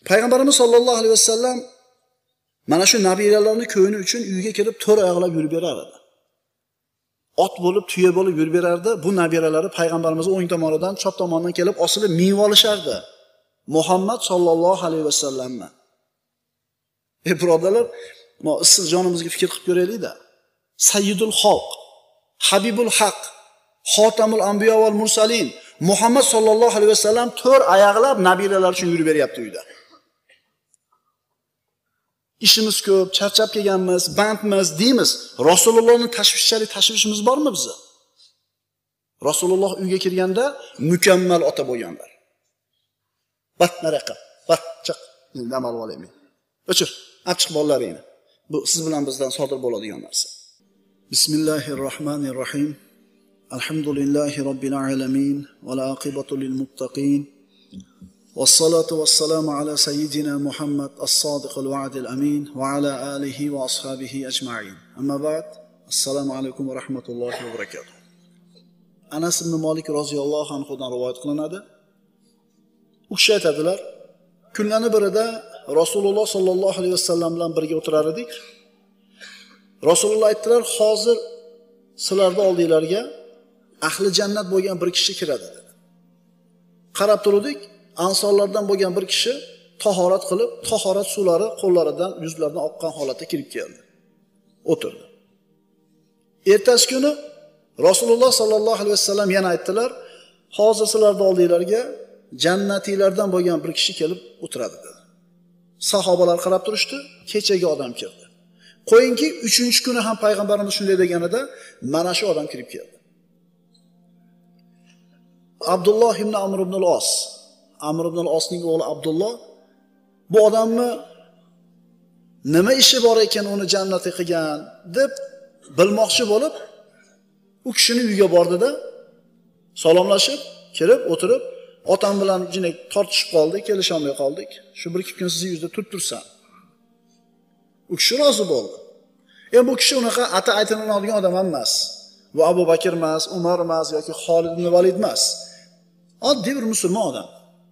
Payg'ambarimiz sollallohu alayhi vasallam mana shu nabiralarni ko'yini uchun uyga kirib to'rt oyoqlab yurib berar edi. Ot bo'lib, tuya bo'lib yurib berardi. Bu nabiralari payg'ambarimiz o'ng tomonidan, chap tomonidan kelib osilib minib olishardi. Muhammad sollallohu alayhi vasallamni. Birodarlar, siz jonimizga fikr qilib ko'raylik-da. Sayyidul Xalq, Habibul Haq, Xotamul Anbiyo val Mursalin Muhammad sollallohu alayhi vasallam to'rt oyoqlab nabiralar uchun yurib beryapti uyda. İşimiz ko'p, charchab kelganmiz, bandmiz deymiz. Rasulullohning tashvishimiz bormi bizda? Rasululloh uyga kirganda mukammal ota bo'lganlar. Batmaraqa, batchiq, namal olaymi. O'chir, achchiq bolalaringni. Bu siz bilan bizdan sodir bo'ladigan narsa. Bismillahirrohmanirrohim. Alhamdulillahi robbil alamin val aqibatu lil muttaqin. والصلاة والسلام على سيدنا محمد الصادق الوعد الأمين وعلى آله وأصحابه أجمعين أما بعد السلام عليكم ورحمة الله وبركاته. Anas ibn Malik roziyallohu anhudan rivoyat qilinadi. U kishi aytadilar, kunlarning birida Rasululloh sollallohu alayhi vasallam bilan birga o'tirar edik. Rasululloh aytdilar, hozir sizlarning oldinglarga ahli jannat bo'lgan bir kishi kiradi dedi. Qarab turdik, Ansorlardan bo'lgan bir kishi tahorat qilib, tahorat suvlari qo'llaridan, yuzlaridan oqqan holatda kirib keldi. O'tirdi. Ertasi kuni Rasululloh sollallohu alayhi vasallam yana aytdilar, hozir sizlarning oldinglarga jannatiylardan bo'lgan bir kishi kelib o'tiradi dedi. Sahobalar qarab turishdi, kechagi odam kirdi. Qo'yingki, 3-kuni ham payg'ambarimiz shunday deganida, mana shu odam kirib keldi. Abdulloh ibn Amr ibn al-Os, Amr ibn al-Osning o'g'li Abdulloh bu odamni nima ishi bor ekan uni jannatga qilgan deb bilmoqchi bo'lib, u kishini uyiga bordida salomlashib, kirib o'tirib, otam bilan jinak tortishib qoldik, kelisha olmay qoldik. Shu bir ikki kun sizning yuzda turib tursan. U kishi rozi bo'ldi. Bu kishi unaqa ata aytiladigan odam emas. Bu Abu Bakr emas, Umar emas yoki Xolid ibn Valid emas. Oddiy bir musulmon odam.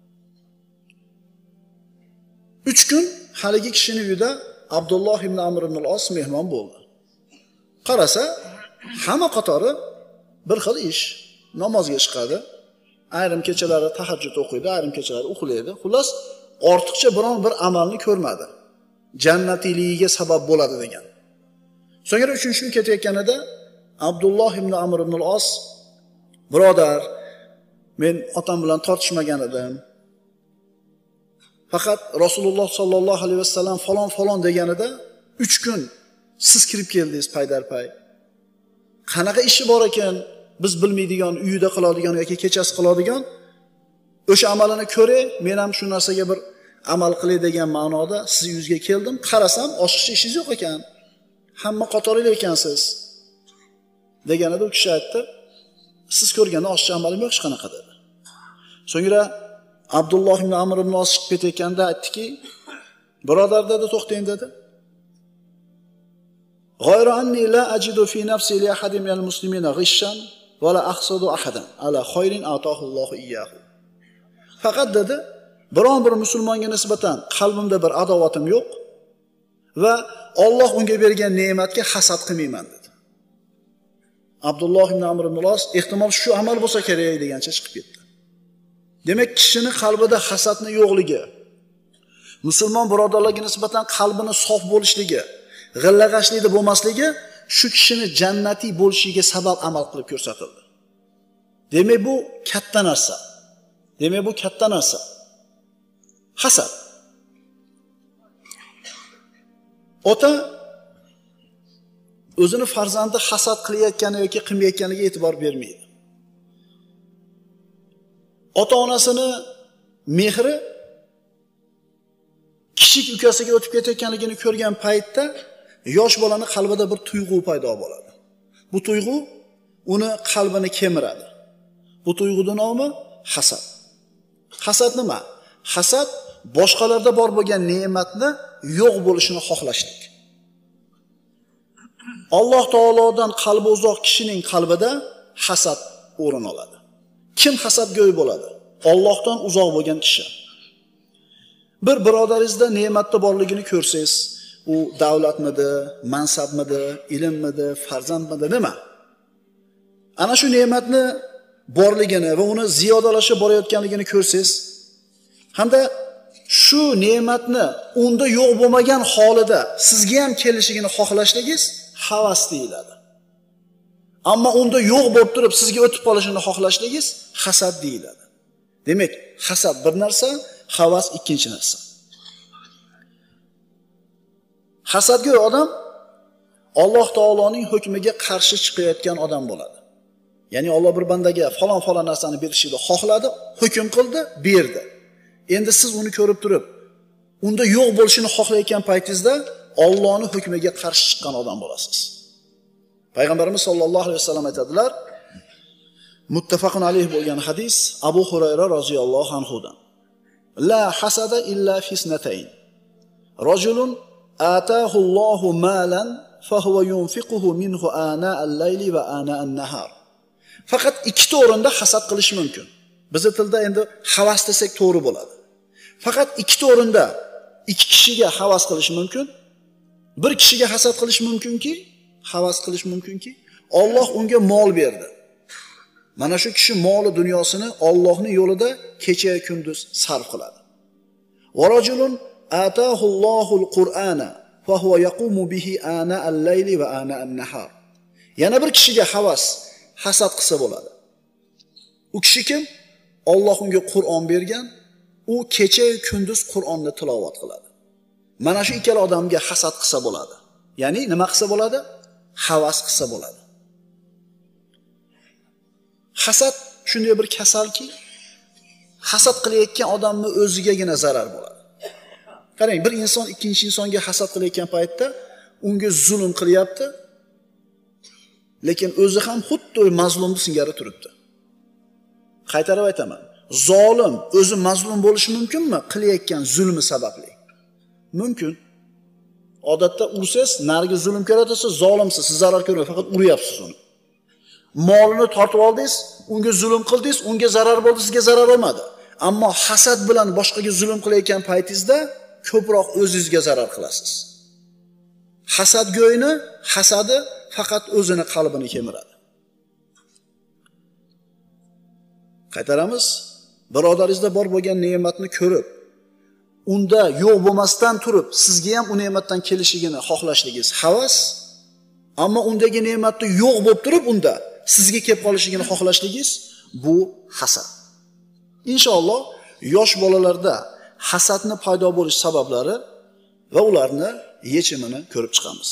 3 kun haligi kishining uyida Abdulloh ibn Amr ibn al-Os mehmon bo'ldi. Qarasa, hamma qatori bir xil ish. Namozga chiqadi, ayrim kechalari tahajjud o'qiydi, ayrim kechalari uxlaydi. Xullas, ortiqcha biron bir amalni ko'rmadi. Jannatiyligiga sabab bo'ladi degan. So'ngra 3-kun ketayotganida Abdulloh ibn Amr ibn al-Os, birodar, men otam bilan tortishmagan edim. Faqat Rasululloh sollallohu alayhi vasallam falon deganida 3 kun siz kirib keldingiz paydarpay. Qanaqa ishi bor ekan biz bilmaydigan, uyida qiladigan yoki kechasi qiladigan, o'sha amalini ko'ray, men ham shu narsaga bir amal qilay degan ma'noda siz yuzga keldim. Qarasam, oshiqcha ishingiz yo'q ekan. Hamma qatorilar ekansiz. Deganida u kishi aytdi, siz ko'rganda oshiqcha amalim yo'q hech qanaqa dedi. So'ngra Abdulloh ibn Amr ibn al-Os chiqib ketayotganda aytdiki, birodar dedi, to'xtang dedi. G'ayra anni la ajidu fi nafsi li ahadin minal muslimina ghishan va la ahsadu ahadan ala khayrin atahu Allohu iyyahu. Faqat dedi, biron bir musulmonga nisbatan qalbimda bir adovatim yo'q va Alloh unga bergan ne'matga hasad qilmayman dedi. Abdulloh ibn Amr ibn al-Os ehtimol shu amal bo'lsa kerak degancha chiqib ketdi. Demak, kishini qalbida hasadni yo'qligi, musulmon birodarlarga nisbatan qalbini sof bo'lishligi, g'illag'ashlikda bo'lmasligi shu kishini jannatiy bo'lishiga sabab amal qilib ko'rsatildi. Demak, bu katta narsa. Hasad. Ota o'zini farzandi hasad qilayotgani yoki qilmayotganiga e'tibor bermaydi. Ota-onasini mehri kichik ukasiga o'tib ketayotganligini ko'rgan paytda yosh bolaning qalbida bir tuyg'u paydo bo'ladi. Bu tuyg'u uni qalbini kemiradi. Bu tuyg'uning nomi hasad. Hasad nima? Hasad boshqalarda bor bo'lgan ne'matni yo'q bo'lishini xohlashlik. Alloh taolodan qalbi uzoq kishining qalbida hasad o'rin oladi. Kim hasadgo'y bo'ladi? Allohdan uzoq bo'lgan kishi. Bir birodaringizda ne'matda borligini ko'rsangiz, u davlatmidi, mansabmidi, ilmmidi, farzandmidi, nima? Ana shu ne'matni borligini va uni ziyodalashib borayotganligini ko'rsangiz, hamda shu ne'matni unda yo'q bo'lmagan holida sizga ham kelishigini xohlashligingiz havas deyiladi. Ammo unda yo'q bo'lib turib sizga o'tib qolishini xohlashligingiz hasad deyiladi. Demak, hasad bir narsa, havas ikkinchi narsa. Hasadgo'y odam Alloh taoloning hukmiga qarshi chiqayotgan odam bo'ladi. Ya'ni Alloh bir bandaga falon narsani berishini xohladi, hukm qildi, berdi. Endi siz uni ko'rib turib, unda yo'q bo'lishini xohlayotgan paytingizda Allohning hukmiga qarshi chiqqan odam bo'lasiz. Payg'ambarimiz sollallohu alayhi vasallam aytadilar, muttafaqun alayhi bo'lgan hadis Abu Hurayra roziyallohu anhudan. La hasada illa fisnatayn. Rajulun ataahu Allohu malan fa huwa yunfiquhu minhu ana al-layli va ana an-nahar. Faqat ikkita o'rinda hasad qilish mumkin. Bizning tilda endi havas desak to'g'ri bo'ladi. Faqat ikkita o'rinda ikki kishiga havas qilish mumkin. Bir kishiga hasad qilish mumkinki, havas qilish mumkinki, Alloh unga mol berdi. Mana shu kishi moli dunyosini Allohning yo'lida kecha kunduz sarf qiladi. Va rajulun ataahu Allohul Qur'ana fa huwa yaqumu bihi ana al-layli va ana an-nahar. Yana bir kishiga havas, hasad qilsa bo'ladi. U kishi kim? Alloh unga Qur'on bergan, u kecha kunduz Qur'onni tilovat qiladi. Mana shu ikkala odamga hasad qilsa bo'ladi. Ya'ni nima qilsa bo'ladi? Havas qilsa bo'ladi. Hasad shunday bir kasalki, hasad qilayotgan odamning o'zigagina zarar bo'ladi. Qarang, bir inson ikkinchi insonga hasad qilayotgan paytda unga zulm qilyapti, lekin o'zi ham xuddi mazlumni singari turibdi. Qaytarib aytaman, zolim o'zi mazlum bo'lishi mumkinmi qilayotgan zulmi sababli? Mumkin. Odatda ursangiz, narigi zulm ko'ratasiz, zolimsiz, siz zarar ko'rmaysiz, faqat uryapsiz uni. Molini tortib oldingiz, unga zulm qildingiz, unga zarar bo'ldi, sizga zarar olmadi. Ammo hasad bilan boshqaga zulm qilayotgan paytingizda ko'proq o'zingizga zarar qilasiz. Hasadgo'yni hasadi faqat o'zini qalbini kemiradi. Qaytaramiz, birodaringizda bor bo'lgan ne'matni ko'rib, unda yo'q bo'lmasdan turib, sizga ham u ne'matdan kelishigini xohlashligingiz havas, ammo undagi ne'matni yo'q bo'lib turib, unda sizga kelib qolishigini xohlashligingiz bu hasad. Inshaalloh yosh bolalarda hasadni paydo bo'lish sabablari va ularni yechimini ko'rib chiqamiz.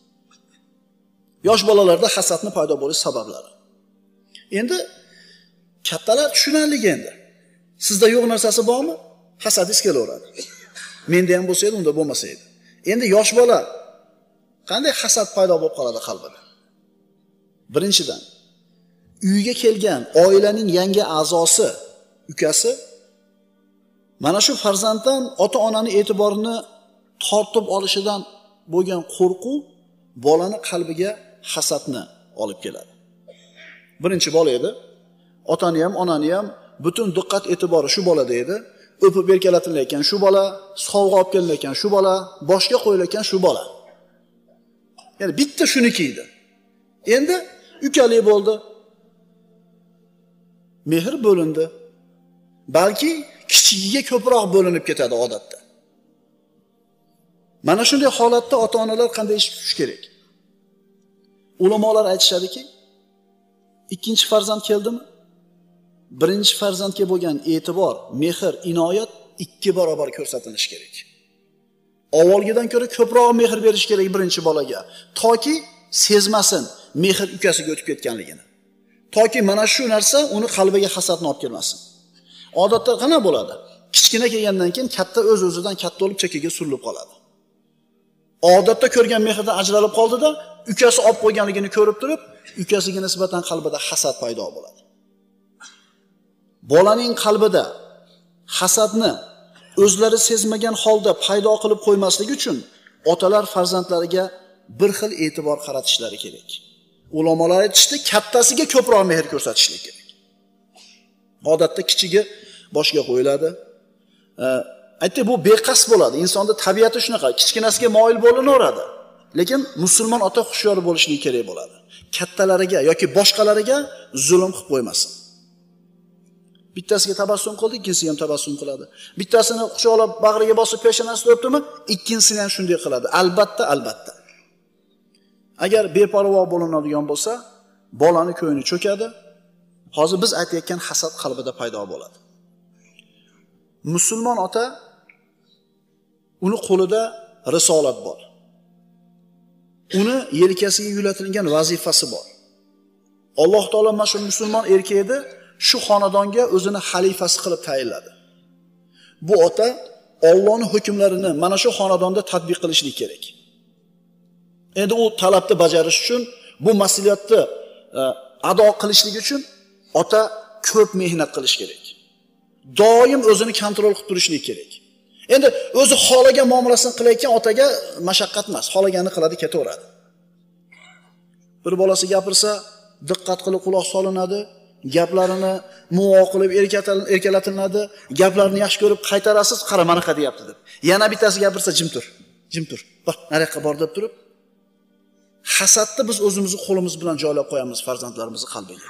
Yosh bolalarda hasadni paydo bo'lish sabablari. Endi kattalar tushunarli endi. Sizda yo'q narsasi bormi? Hasadingiz kelaveradi. Menda ham bo'lsa edi, unda bo'lmasa edi. Endi yosh bola qanday hasad paydo bo'lib qoladi qalbida? Birinchidan, uyga kelgan oilaning yangi a'zosi, ukasi mana shu farzanddan ota-onaning e'tiborini tortib olishidan bo'lgan qo'rquv bolani qalbiga hasadni olib keladi. Birinchi bola edi, otani ham, onani ham butun diqqat e'tibori shu bolada edi. O'pib berkalatilayotgan shu bola, sovg'a olib kelilayotgan shu bola, boshga qo'yilayotgan shu bola. Ya'ni bitta shuniki edi. Endi ukali bo'ldi. Mehr bo'lindi. Balki kichigiga ko'proq bo'linib ketadi odatda. Mana shunday holatda ota-onalar qanday ish tutish kerak? Ulamolar aytishadiki, ikkinchi farzand keldimi? Birinchi farzandga bo'lgan e'tibor, mehr, inoyat 2 barobar ko'rsatilishi kerak. Avvalgidan ko'ra ko'proq mehr berish kerak birinchi bolaga, toki sezmasin mehr ukasiga o'tib ketganligini. Toki mana shu narsa uni qalbiga hasadni olib kelmasin. Odatda qana bo'ladi? Kichkina kelgandan keyin katta o'z-o'zidan katta bo'lib chekkaga surilib qoladi. Odatda ko'rgan mehrdan ajralib qoldida, ukasi olib qo'yganligini ko'rib turib, ukasiga nisbatan qalbida hasad paydo bo'ladi. Bolaning qalbida hasadni o'zlari sezmagan holda paydo qilib qo'ymaslik uchun otalar farzandlariga bir xil e'tibor qaratishlari kerak. Ulamolar aytishdi, kattasiga ko'proq mehr ko'rsatishlik kerak. Odatda kichigi boshga qo'yiladi. Aytdi, bu beqasd bo'ladi. Insonning tabiati shunaqa, kichkinasiga moyil bo'linaveradi. Lekin musulmon ota hushyor bo'lishligi kerak bo'ladi. Kattalariga yoki boshqalariga zulm qilib qo'ymasin. Bittasiga tabassum qildi, ikkinchisi ham tabassum qiladi. Bittasini quchoqlab bag'riga bosib peshonasini o'pdimi, ikkinchisini ham shunday qiladi. Albatta. Agar beparvo bo'linadigan bo'lsa, bolani ko'ngli cho'kadi. Hozir biz aytayotgan hasad qalbida paydo bo'ladi. Musulmon ota uni qo'lida risolat bor. Uni yelkasiga yuklatilgan vazifasi bor. Alloh taolo mana shu musulmon erkakni shu xonadonga o'zini xalifasi qilib tayinladi. Bu ota Allohning hukmlarini mana shu xonadonda tatbiq qilishlik kerak. Endi u talabni bajarish uchun, bu mas'uliyatni ado qilishlik uchun ota ko'p mehnat qilish kerak. Doim o'zini kontrol qilib turishlik kerak. Endi o'zi xohlagan muomalasini qilayotgan otaga mashaqqat emas, xohlaganini qiladi, ketaveradi. Bir bolasi gapirsa, diqqat qilib quloq solinadi, gaplarini muvo qilib erkalatiladi, gaplarini yaxshi ko'rib qaytarasiz, qara mana qa deyapti deb. Yana bittasi gapirsa, jim tur. Bor, nariyoqqa bor deb turib, hasadni biz o'zimizni qo'limiz bilan joylab qo'yamiz farzandlarimizning qalbiga.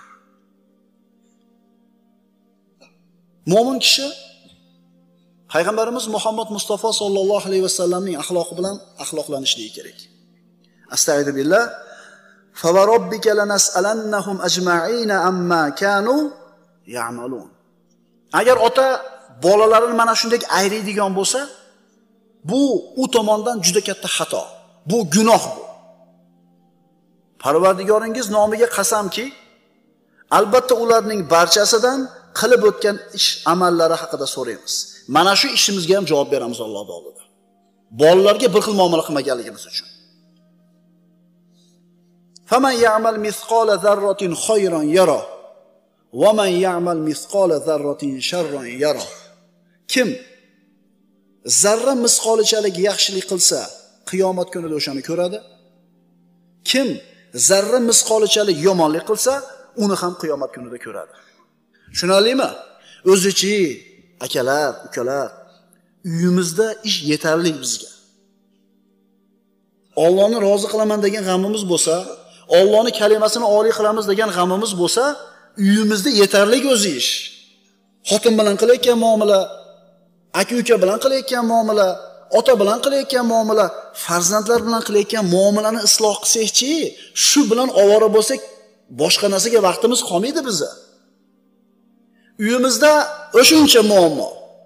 Mo'min kishi Payg'ambarimiz Muhammad Mustafa sallallohu alayhi vasallamning axloqi bilan axloqlanishligi kerak. Astag'firu billah. Fa va robbika lanas'alannahum ajma'ina amma kanu ya'malun. Agar ota bolalarini mana shunday ayriydigan bo'lsa, bu u tomondan juda katta xato. Bu gunoh bu. Parvardigoringiz nomiga qasamki, albatta ularning barchasidan qilib o'tgan ish amallari haqida so'raymiz. Mana shu ishimizga ham javob beramiz Alloh oldida. Bolalarga bir xil muomala qilmaganligimiz uchun. Faman ya'mal mithqala zarratin khayran yara va man ya'mal mithqala zarratin sharran yara. Kim zarra misqolichalik yaxshilik qilsa, qiyomat kunida o'shani ko'radi. Kim zarra misqolichalik yomonlik qilsa, uni ham qiyomat kunida ko'radi. Tushunarlimi? O'zichi, akalar, ukalar, uyimizda ish yetarli bizga. Allohni rozi qilaman degan g'amimiz bo'lsa, Allohning kalimasini oliy qilamiz degan g'amimiz bo'lsa, uyimizda yetarli o'zi ish. Xotin bilan qilayotgan muomala, aka-uka bilan qilayotgan muomala, ota bilan qilayotgan muomala, farzandlar bilan qilayotgan muomalani isloh qilsak-chi, shu bilan ovora bo'lsak, boshqa narsaga vaqtimiz qolmaydi bizga. Uyimizda o'shuncha muammo.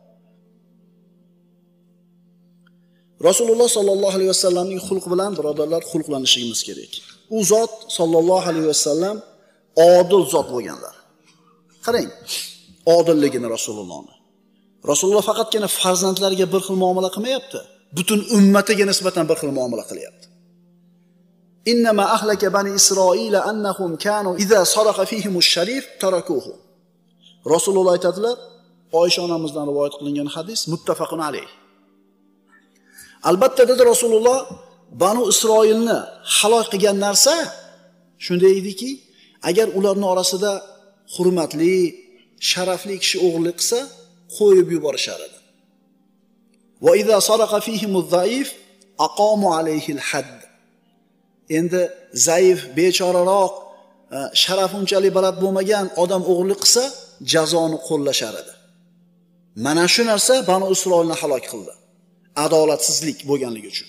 Rasululloh sallallohu alayhi vasallamning xulq bilan birodarlar xulqlanishimiz kerak. U zot sallallohu alayhi vasallam odil zot bo'lganlar. Qarang, odilligini Rasulullohni. Rasululloh faqatgina farzandlariga bir xil muomala qilmayapti, butun ummatiga nisbatan bir xil muomala qilyapti. Innama ahlaka bani Isroila annahum kanu idza saraqa fihimush sharif tarakuhu. Rasululloh aytadilar, Oysha onamizdan rivoyat qilingan hadis muttafaqun alayh. Albatta dedi Rasululloh, Banu Isroilni halok qilgan narsa shunday ediki, agar ularning orasida hurmatli, sharafli kishi o'g'irlik qilsa, qo'yib yuborishar edi. Va idza saraqa fihimuz zaif aqamu alayhi al-hadd. Endi zaif, bechoraroq, sharafi unchalik baland bo'lmagan odam o'g'irlik qilsa, jazoni qo'llashar edi. Mana shu narsa Banu Isroilni halok qildi. Adolatsizlik bo'lganligi uchun.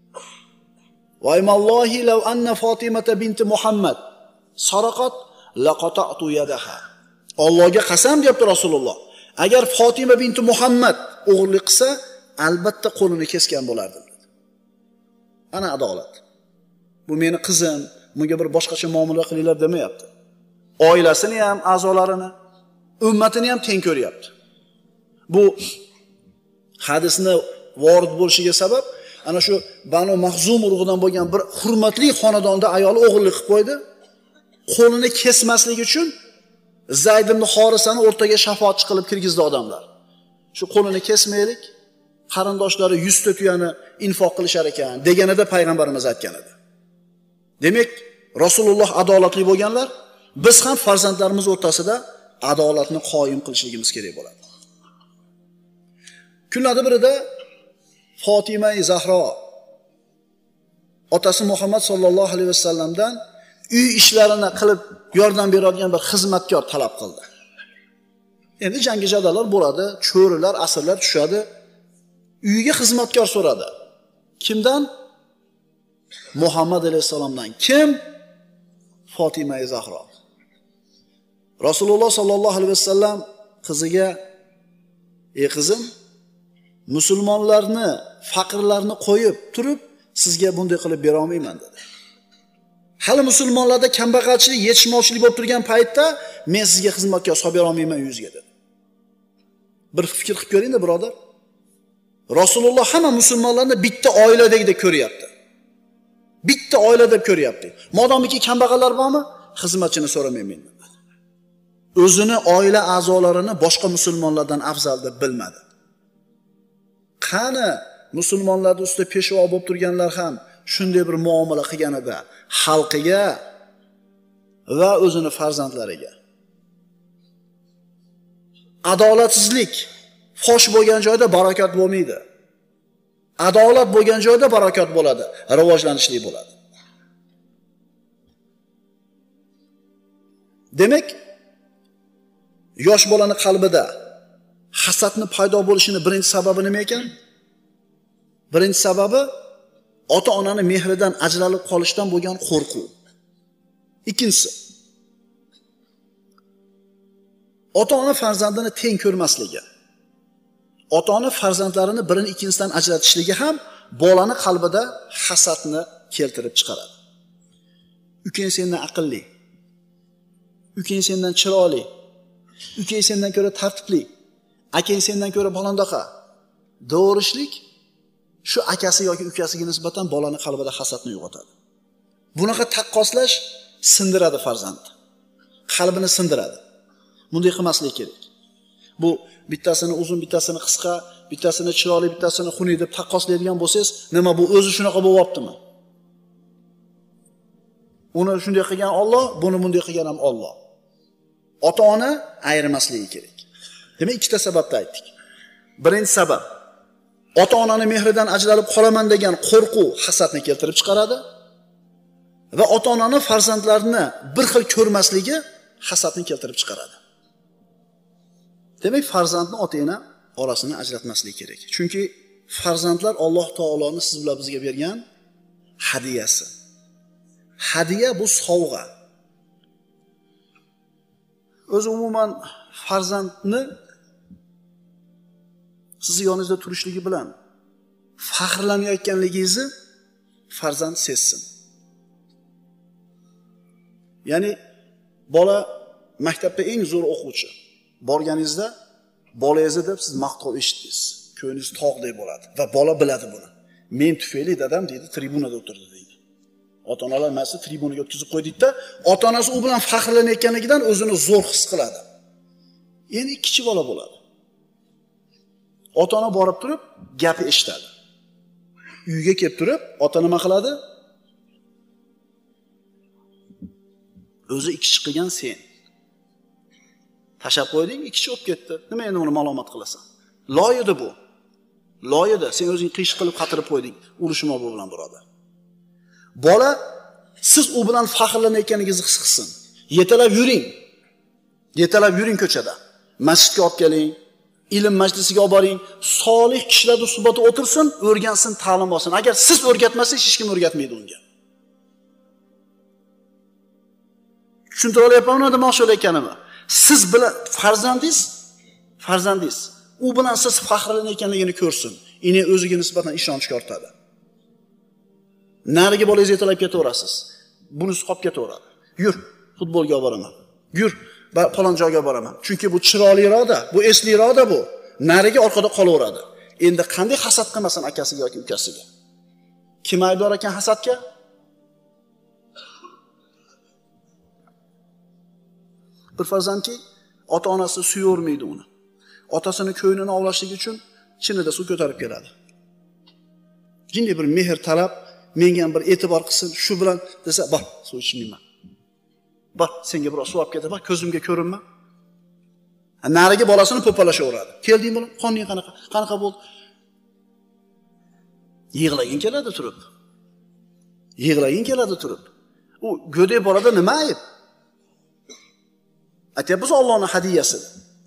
Va imallohi law anna Fatimata binti Muhammad saraqat laqata'tu yadaha. Allohga qasam deyapti Rasululloh. Agar Fatima binti Muhammad o'g'irlik qilsa, albatta qo'lini kesgan bo'lardim dedi. Ana adolat. Bu meni qizim, bunga bir boshqacha muomala qilinglar demayapti. Oilasini ham, a'zolarini, ummatini ham teng ko'ryapti. Bu hadisni vorid bo'lishiga sabab ana shu Banu Mahzum urug'idan bo'lgan bir hurmatli xonadonda ayoli o'g'irlik qilib qo'ydi. Qo'lini kesmasligi uchun Zayd ibn Xorisani o'rtaga shafoatchi qilib kirgizdi odamlar. Shu qo'lini kesmaylik, qarindoshlari 100 ta tuyani infoq qilishar ekan deganida payg'ambarimiz aytgan edi. Demak, Rasululloh adolatli bo'lganlar, biz ham farzandlarimiz o'rtasida adolatni qoyim qilishligimiz kerak bo'ladi. Kunlardan birida Fatima Zahro otasi Muhammad sallallohu alayhi vasallamdan uy ishlarini qilib yordam beradigan bir xizmatkor talab qildi. Endi jangi jadallar bo'ladi, cho'rilar, asirlar tushadi. Uyiga xizmatkor so'radi. Kimdan? Muhammad alayhisalomdan. Kim? Fatima Zahro. Rasululloh sallallohu alayhi vasallam qiziga: "Ey qizim, musulmonlarni, faqirlarni qo'yib turib, sizga bunday qilib bera olmayman" dedi. Hali musulmonlarda kambag'alchilik, yetishmovchilik bo'lib turgan paytda men sizga xizmatkor solib bera olmayman yuzga dedi. Bir fikr qilib ko'ring-da, birodar. Rasululloh hamma musulmonlarni bitta oiladagidek ko'ryapti. Bitta oila deb ko'ryapti. Modomiki kambag'allar bormi, xizmatchini so'ramayman dedi. O'zini oila a'zolarini boshqa musulmonlardan afzal deb bilmadi. Qani musulmonlarning ustida peshvo bo'lib turganlar ham shunday bir muomala qilganida xalqiga va o'zini farzandlariga. Adolatsizlik fosh bo'lgan joyda barokat bo'lmaydi. Adolat bo'lgan joyda barokat bo'ladi, rivojlanishlik bo'ladi. Demak, yosh bolani qalbida hasadni paydo bo'lishini birinchi sababi nima ekan? Birinchi sababi ota-onaning mehridan ajralib qolishdan bo'lgan qo'rquv. Ikkinchisi, ota-ona farzandini teng ko'rmasligi. Ota-ona farzandlarini birini ikkinchisidan ajratishligi ham bolani qalbida hasadni keltirib chiqaradi. Ukang sendan aqlli, ukang sendan chiroyli, ukang sendan ko'ra tartibli, akang sendan ko'ra balondaqa do'rishlik shu akasi yoki ukasiga nisbatan bolani qalbida hasadni uyg'otadi. Bunaqa taqqoslash sindiradi farzandni. Qalbini sindiradi. Bunday qilmaslik kerak. Bu bittasini uzun, bittasini qisqa, bittasini chiroyli, bittasini xunuk deb taqqoslaydigan bo'lsangiz, nima bu o'zi shunaqa bo'lyaptimi? Uni shunday qilgan Alloh, buni bunday qilgan ham Alloh. Ota-ona ayirmasligi kerak. Demak, ikkita sababni aytdik. Birinchi sabab ota-onaning mehridan ajralib qolaman degan qo'rquv hasadni keltirib chiqaradi va ota-onaning farzandlarini bir xil ko'rmasligi hasadni keltirib chiqaradi. Demak, farzandni ota-ona orasini ajratmaslik kerak. Chunki farzandlar Alloh taoloning siz bilan bizga bergan hadiyasi. Hadiya bu sovg'a. O'zi umuman farzandni sizni yoningizda turishligi bilan faxrlanayotganligingizni farzand sezsin. Ya'ni bola maktabda eng zo'r o'quvchi. Borganingizda bolangizni deb siz maqtov eshitdingiz. Ko'nglingiz tog'dek bo'ladi va bola biladi buni. Men tufayli dadam deydi tribunada o'tirdi deydi. Ota-onalar ma'si tribunaga o'tkazib qo'ydikda, ota-onasi u bilan faxrlanayotganligidan o'zini zo'r his qiladi. Endi kichik bola bo'ladi. Ota-ona borib turib gapi eshitadi. Uyga kelib turib, ota nima qiladi? O'zi ikki chiqgan sen. Tashab qo'yding, ikki olib ketdi. Nima endi uni ma'lumot qilasan? Loyida bu. Loyida, sen o'zing qish qilib qatirib qo'yding. Urushma bu bilan birodar. Bola siz u bilan faxrlanayotganingizni his qilsin. Yetalab yuring. Yetalab yuring ko'chada. Masjidga olib keling, ilm majlisiga olib boring, solih kishilarning suhbatida o'tirsin, o'rgansin, ta'lim olsin. Agar siz o'rgatmasangiz, hech kim o'rgatmaydi unga. Tushuntira olyapmanmi nima demoqchi bo'layotganimni? Siz bilan farzandingiz u bilan siz faxrlanayotganligini ko'rsin. Ini o'ziga nisbatan ishonchga ortadi. Nariga bolangizni yetalab ketaverasiz. Bunisi qolib ketaveradi. Yur, futbolga olib boraman. Yur, falon joyga boraman. Chunki bu chiroyli iroda, bu esli iroda bu. Nariga orqada qolaveradi. Endi qanday hasad qilmasin akasiga yoki ukasiga? Kim aybdor ekan hasadga? Bir farzandki ota-onasi suyavermaydi uni. Otasini ko'nglini ovlashlik uchun chinida suv ko'tarib keladi. Jinday bir mehr talab, menga ham bir e'tibor qilsin, shu bilan desa, "Bor, suv ichmayman. Bor, senga biroz suv olib ketaman, ko'zimga ko'rinma." Nariga bolasini po'palashaveradi. Kelding bolam, qoning qanaqa? Qanaqa bo'ldi? Yig'lagin keladi turib. Yig'lagin keladi turib. U go'dak bolada nima ayb? Aytyapmiz Allohning hadiyasi.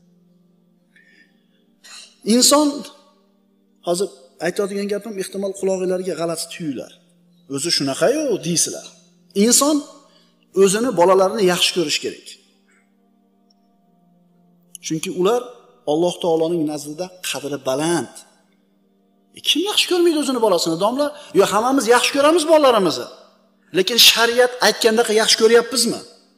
Inson hozir aytadigan gapim ehtimol quloqingizlarga g'alati tuyular. O'zi shunaqa-yu deysizlar. Inson o'zini bolalarini yaxshi ko'rish kerak. Chunki ular Alloh taoloning nazdida qadri baland. Kim yaxshi ko'rmaydi o'zini bolasini, domla? Yo, hammamiz yaxshi ko'ramiz bolalarimizni. Lekin shariat aytgandaqa yaxshi ko'ryapmizmi?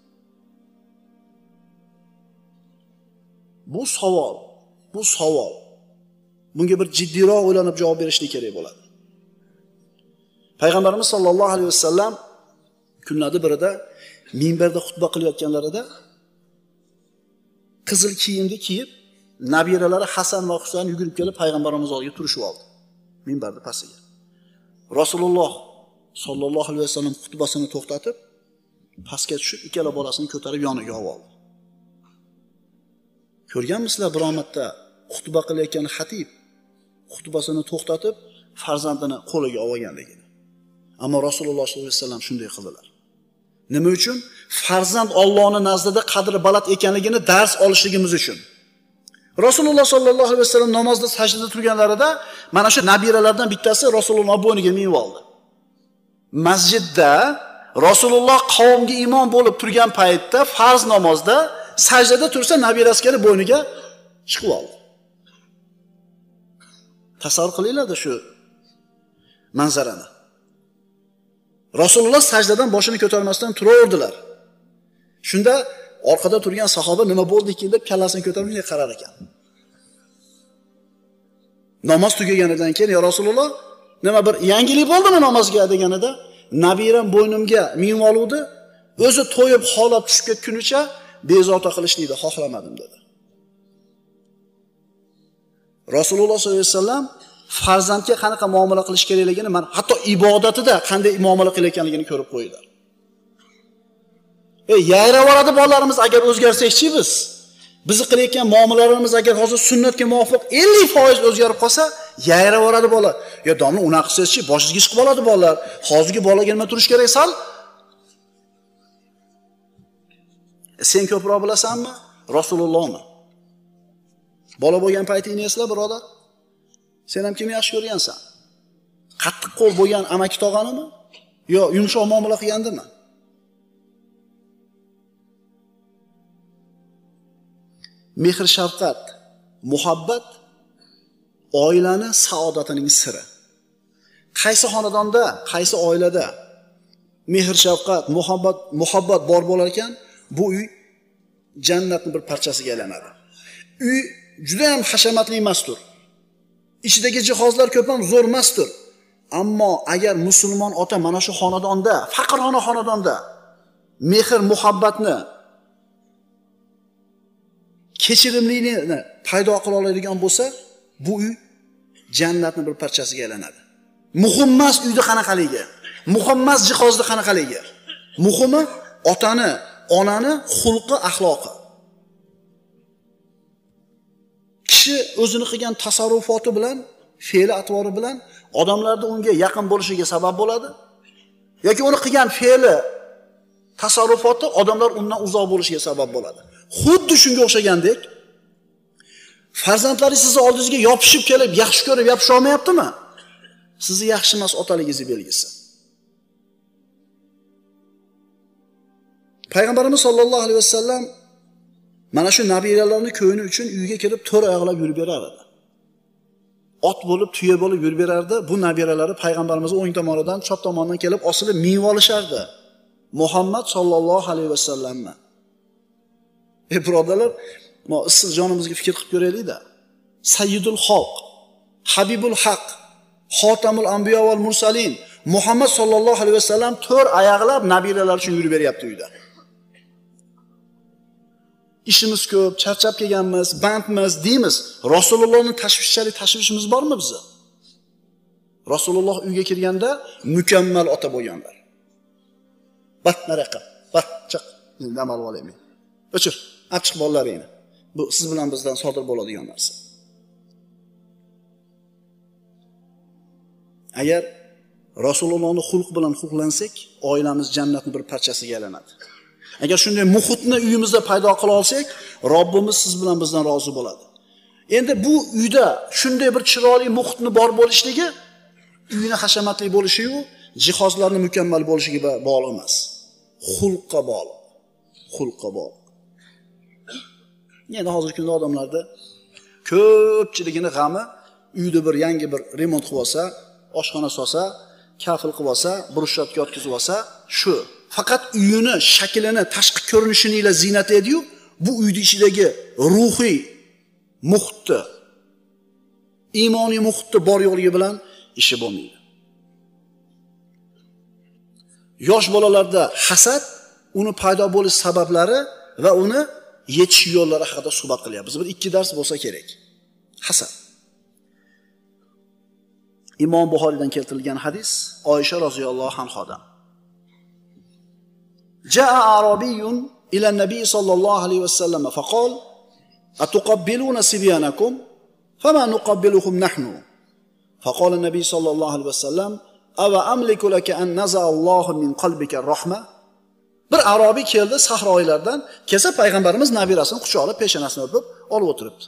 Bu savol. Bunga bir jiddiyroq o'ylanib javob berishlik kerak bo'ladi. Payg'ambarimiz sollallohu alayhi vasallam kunlarning birida minbarda xutba qilayotganlarida qizil kiyimni kiyib, nabiralari Hasan va Husayn yugurib kelib payg'ambarimiz oldiga turishib oldi. Minbarda pastiga. Rasululloh sollallohu alayhi vasallam xutbasini to'xtatib, pastga tushib, ikkala bolasini ko'tarib yoniga oldi. Ko'rganmisizlar biromatda xutba qilayotgan xatib xutbasini to'xtatib, farzandini qo'liga olganligini. Ammo Rasululloh sollallohu alayhi vasallam shunday qildilar. Nima uchun? Farzand Allohning nazdida qadri baland ekanligini dars olishligimiz uchun. Rasululloh sollallohu alayhi vasallam namozda sajdada turganlarida mana shu nabiralardan bittasi Rasululloh bo'yniga minib oldi. Masjidda Rasululloh qavmga imom bo'lib turgan paytda farz namozda sajdada tursa nabirasi kelib bo'yniga chiqib oldi. Tasavvur qilinglar shu manzarani. Rasululloh sajdadan boshini ko'tarmasdan turaverdilar. Shunda orqada turgan sahoba nima bo'ldi-ki deb kallasini ko'tarmay qarar ekan. Namoz tugaganidan keyin ya Rasululloh, nima bir yangilik bo'ldimi namozga deganida, nabiram bo'ynimga minib oluvdi, o'zi to'yib holat tushib ketgunicha bezovta qilishni xohlamadim dedi. Rasululloh sollallohu alayhi vasallam farzandga qanaqa muomala qilish kerakligini, mana hatto ibodatida qanday muomala qilayotganligini ko'rib qo'ydilar. Yayravoradi bolalarimiz agar o'zgarsak-chi bizni qilayotgan muomalalarimiz agar hozir sunnatga muvofiq 50% o'zgarib qolsa, yayravoradi bola. Yo domla, unaqa qilsangiz-chi, boshingizga chiqib oladi bolalar. Hozirgi bolaga nima turish kerak sal? Sen ko'proq bilasanmi? Rasulullohmi? Bola bo'lgan paytingni esla, birodar. Sen ham kimni yaxshi ko'rgansan? Qattiq qo'l bo'lgan amaki tog'animi? Yo yumshoq muomala qilgandimi? Mehr shafqat, muhabbat oilani saodatining siri. Qaysi xonadonda, qaysi oilada mehr shafqat, muhabbat bor bo'lar ekan, bu uy jannatning bir parchasiga aylanadi. Uy juda ham hashamatli emasdir. Ichidagi jihozlar ko'p ham zo'r emasdir. Ammo agar musulmon ota mana shu xonadonda, faqirona xonadonda mehr, muhabbatni, kechirimlilikni paydo qila oladigan bo'lsa, bu uy jannatning bir parchasiga aylanadi. Muhim emas uyda qanaqaligi, muhim emas jihozda qanaqaligi. Muhimi otani, onani xulqi, axloqi. Kishi o'zini qilgan tasarrufoti bilan, fe'li atvori bilan odamlarning unga yaqin bo'lishiga sabab bo'ladi, yoki uni qilgan fe'li, tasarrufoti odamlar undan uzoq bo'lishiga sabab bo'ladi. Xuddi shunga o'xshagandek, farzandlaringiz sizni oldingizga yopishib kelib, yaxshi ko'rib yopisha olmayaptimi? Sizni yaxshi emas otaligingizni belgisi. Payg'ambarimiz sollallohu alayhi vasallam mana shu nabiralarni ko'yini uchun uyga kelib to'rt oyoqlab yurib berardi. Ot bo'lib, tuya bo'lib yurib berardi. Bu nabiralari payg'ambarimiz o'ng tomonidan, chap tomonidan kelib osilib minib olishardi. Muhammad sollallohu alayhi vasallamni. Birodarlar, issiq jonimizga fikr qilib ko'raylik-da. Sayyidul xalq, Habibul haq, Xotamul anbiyo val mursalin Muhammad sollallohu alayhi vasallam to'rt oyoqlab nabiralar uchun yurib beryapti uyda. İşimiz ko'p, charchab kelganmiz, bandmiz deymiz. Rasulullohning tashvishimiz bormi bizda? Rasululloh uyga kirganda mukammal ota bo'lganlar. Bat naraqa, bat chiq, dam olib olaymi. O'chir, olib chiq bolalaringni. Bu siz bilan bizdan sodir bo'ladigan narsa. Agar Rasulullohning xulq bilan xulqlansak, oilamiz jannatning bir parchasiga aylanadi. Agar shunday muhitni uyimizda paydo qila olsak, Robbimiz siz bilan bizdan rozi bo'ladi. Endi bu uyda shunday bir chiroyli muhitni bor bo'lishligi uyning hashamatli bo'lishi-yu, jihozlarning mukammal bo'lishiga bog'liq emas. Xulqqa bog'liq. Xulqqa bog'liq. Endi hozirgi kunda odamlarda ko'pchiligini g'ami uyda bir yangi bir remont qilib olsa, oshxona solsa, kafil qilib olsa, brushatka yotkizib olsa, shu. Faqat uyini, shaklini, tashqi ko'rinishini ila ziynatlaydi-yu, bu uyning ichidagi ruhiy muhitni, iymoniy muhitni bor yo'qligi bilan ishi bo'lmaydi. Yosh bolalarda hasad, uni paydo bo'lish sabablari va uni yechish yo'llari haqida suhbat qilyapmiz. Bir 2 dars bo'lsa kerak. Hasad. Imom Buxoriydan keltirilgan hadis Oysha roziyallohu anhodan. Jaa arabiyyun ila an-nabiy sallallohu alayhi vasallam faqal: "Atuqabbiluna sibyanakum fama nuqabbiluhum nahnu?" Faqala an-nabiy sallallohu alayhi vasallam: "Ava amliku laka an naza Allohu min qalbika ar-rahma?" Bir arobiy keldi sahroylardan, kelsa payg'ambarimiz nabirasini quchoqlab peshonasini o'pib olib o'tiribdi.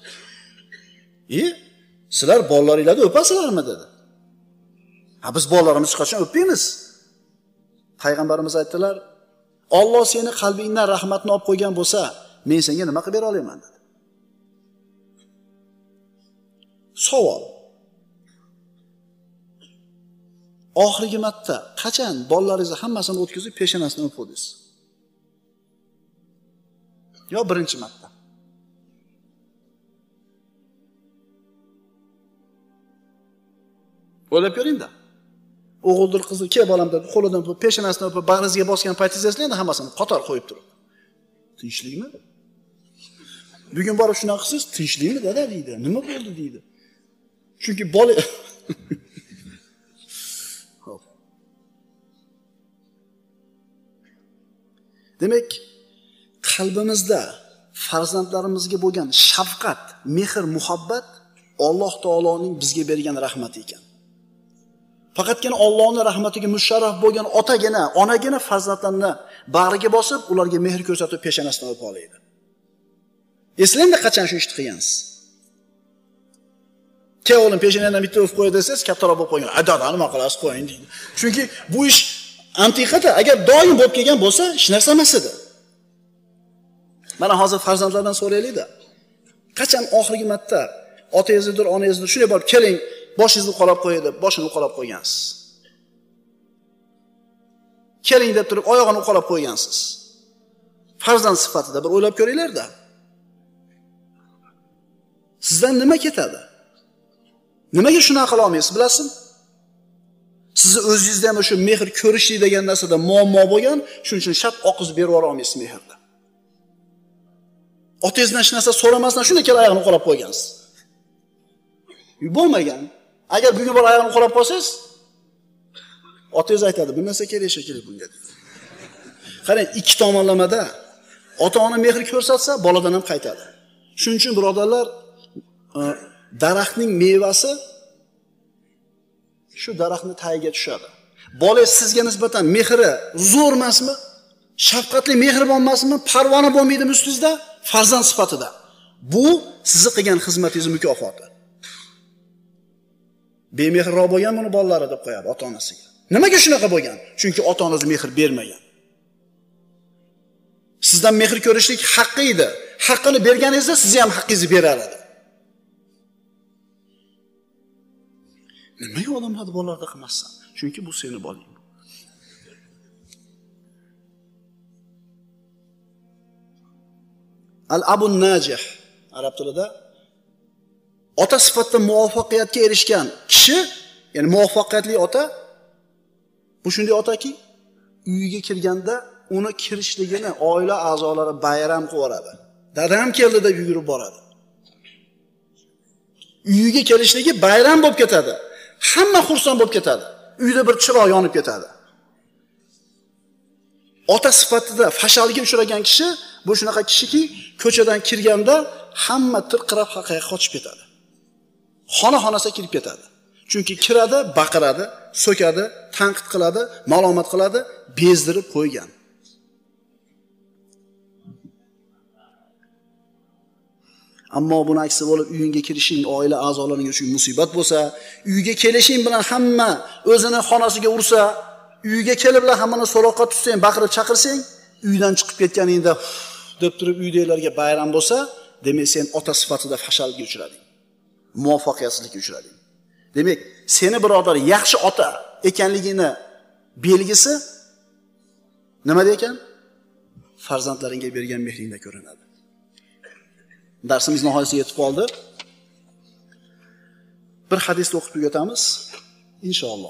Sizlar bolalaringlarni o'pasizlarmi dedi. Ha, biz bolalarimizni qachon o'pmaymiz? Payg'ambarimiz aytdilar: "Alloh seni qalbingdan rahmatni olib qo'ygan bo'lsa, men senga nima qilib bera olaman?" dedi. Savol. Oxirgi marta qachon bolalaringizni hammasini o'tkazib peshonasini o'pdingiz? Yo birinchi marta? O'ylab ko'ring-da. O'g'ildir, qizi, "Ke bolam" deb qo'lidan peshonasini o'pib bag'ringizga bosgan paytingizda endi hammasini qator qo'yib turib. Tinchlikmi? Bugun borib shunaqa qilsiz, "Tinchlikmi dada" deydi. "Nima bo'ldi?" deydi. Chunki bola Demak, qalbimizda farzandlarimizga bo'lgan shafqat, mehr, muhabbat Alloh taoloning bizga bergan rahmati ekan. Faqatgina Allohning rahmatiga musharraf bo'lgan otagina, onagina farzandlarini bag'riga bosib, ularga mehr ko'rsatib peshonasidan o'pib oladi. Eslangda qachon shu ishni qilgansiz? Ke o'g'lim peshonasidan bitta o'pib qo'y desangiz, kattaroq bo'lib qo'ygan. "Dada, nima qilasiz, qo'ying" deydi. Chunki bu ish antiqada agar doim bo'lib kelgan bo'lsa, hech narsa emas edi. Mana hozir farzandlardan so'raylik-da. Qachon oxirgi marta otangizdir, onangizdir shunday borib, "Keling, boshingizni qarab qo'yay" deb boshini qarab qo'ygansiz. "Keling" deb turib oyog'ini qarab qo'ygansiz. Farzand sifatida bir o'ylab ko'ringlar-da. Sizdan nima ketadi? Nimaga shunaqa qila olmaysiz, bilasizmi? Sizni o'zingizda ham o'sha mehr ko'rishlik degan narsada muammo bo'lgan, shuning uchun shart oqizib berib yora olmaysiz mehrni. Otangizdan hech narsa so'ramasdan shunday kelib oyog'ini qarab qo'ygansiz. Bo'lmagan. Agar bugun bir oyog'ini qarab qo'ysangiz, otangiz aytadi, "Bu narsa kerak shekilli bunga" dedi. Qarang, ikki tomonlamada ota-ona mehr ko'rsatsa, boladan ham qaytadi. Shuning uchun birodarlar, daraxtning mevasi shu daraxtning tagiga tushadi. Bola sizga nisbatan mehri zo'r emasmi? Shafqatli, mehribon emasmi? Parvona bo'lmaydimi ustingizda? Farzand sifatida. Bu sizni qilgan xizmatingiz mukofoti. Bemehrroq bo'lgan buni bolalari deb qo'yadi ota-onasiga. Nimaga shunaqa bo'lgan? Chunki ota-onangiz mehr bermagan. Sizdan mehr ko'rishlik haqqi edi. Haqqini berganingizda siz ham haqqingizni berar edi. Nimaga odamlar bolalarda qilmassan? Chunki bu seni bolang. Al-Abun Najih arab tilida ota sifatida muvaffaqiyatga erishgan kishi, ya'ni muvaffaqiyatli ota, bu shunday otaki, uyiga kirganda uni kirishligini oila a'zolari bayram qilib yuboradi. Dadam keldi deb yugurib boradi. Uyiga kelishligi bayram bo'lib ketadi. Hamma xursand bo'lib ketadi. Uyda bir chiroq yonib ketadi. Ota sifatida fashalga uchragan kishi Bu shunaqa kishiki, ko'chadan kirganda hamma tirqirab haqaga qochib ketadi. Xona-xonasiga kirib ketadi. Chunki kiradi, baqiradi, so'kadi, tanqid qiladi, ma'lumot qiladi, bezdirib qo'ygan. Ammo buni aksi bo'lib uyingga kirishing oila a'zolaring uchun musibat bo'lsa, uyga kelishing bilan hamma o'zini xonasiga ursa, uyga keliblar hammani so'roqqa tutsang, baqirib chaqirsang, uydan chiqib ketganingda deb turib uydagilarga bayram bo'lsa, demak sen ota sifatida fashalga uchrading. Muvaffaqiyatsizlikka uchrading. Demak, seni birodar yaxshi ota ekanligini belgisi nima ekan? Farzandlaringga bergan mehringda ko'rinadi. Darsimiz nihoyasiga yetib qoldi. Bir hadisni o'qib tugatamiz inshaalloh.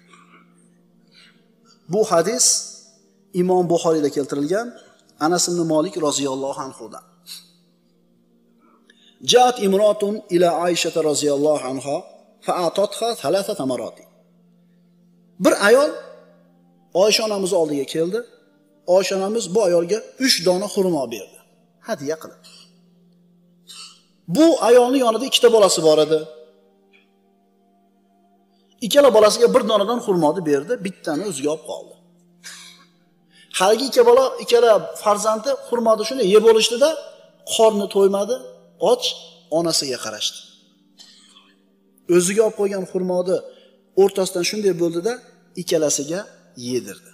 Bu hadis Imom Buxoriyda keltirilgan, Anas ibn Malik roziyallohu anhudan. Ja'at imrotun ila Aisha roziyallohu anha fa'atatha thalatha tamarati. Bir ayol Oysha onamiz oldiga keldi. Oysha onamiz bu ayolga 3 dona xurmo berdi, hadiya qilib. Bu ayolning yonida ikkita bolasi bor edi. Ikkala bolasiga bir donadan xurmoni berdi, bittani o'ziga olib qoldi. Haligi ikkala farzandi xurmoni shunday yeb olishdi-da, qorni to'ymadi, och, onasiga qarashdi. O'ziga olib qo'ygan xurmoni o'rtasidan shunday bo'ldi-da, ikkalasiga yedirdi.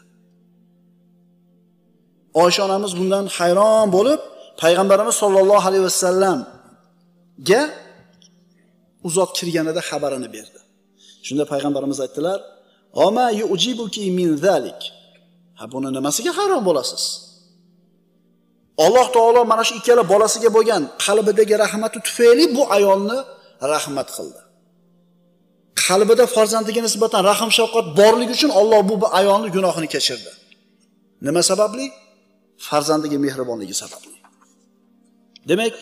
Oysha onamiz bundan hayron bo'lib, payg'ambarimiz sollallohu alayhi vasallam ga uzoq kirganida xabarini berdi. Shunda payg'ambarimiz aytdilar: "Oma yujibuki min zalik." Ha, buni nimasiga hayron bo'lasiz? Alloh taolo mana shu ikkala bolasiga bo'lgan qalbidagi rahmati tufayli bu ayolni rahmat qildi. Qalbida farzandiga nisbatan rahm shafqat borligi uchun Alloh bu ayolni gunohini kechirdi. Nima sababli? Farzandiga mehribonligi sababli. Demak,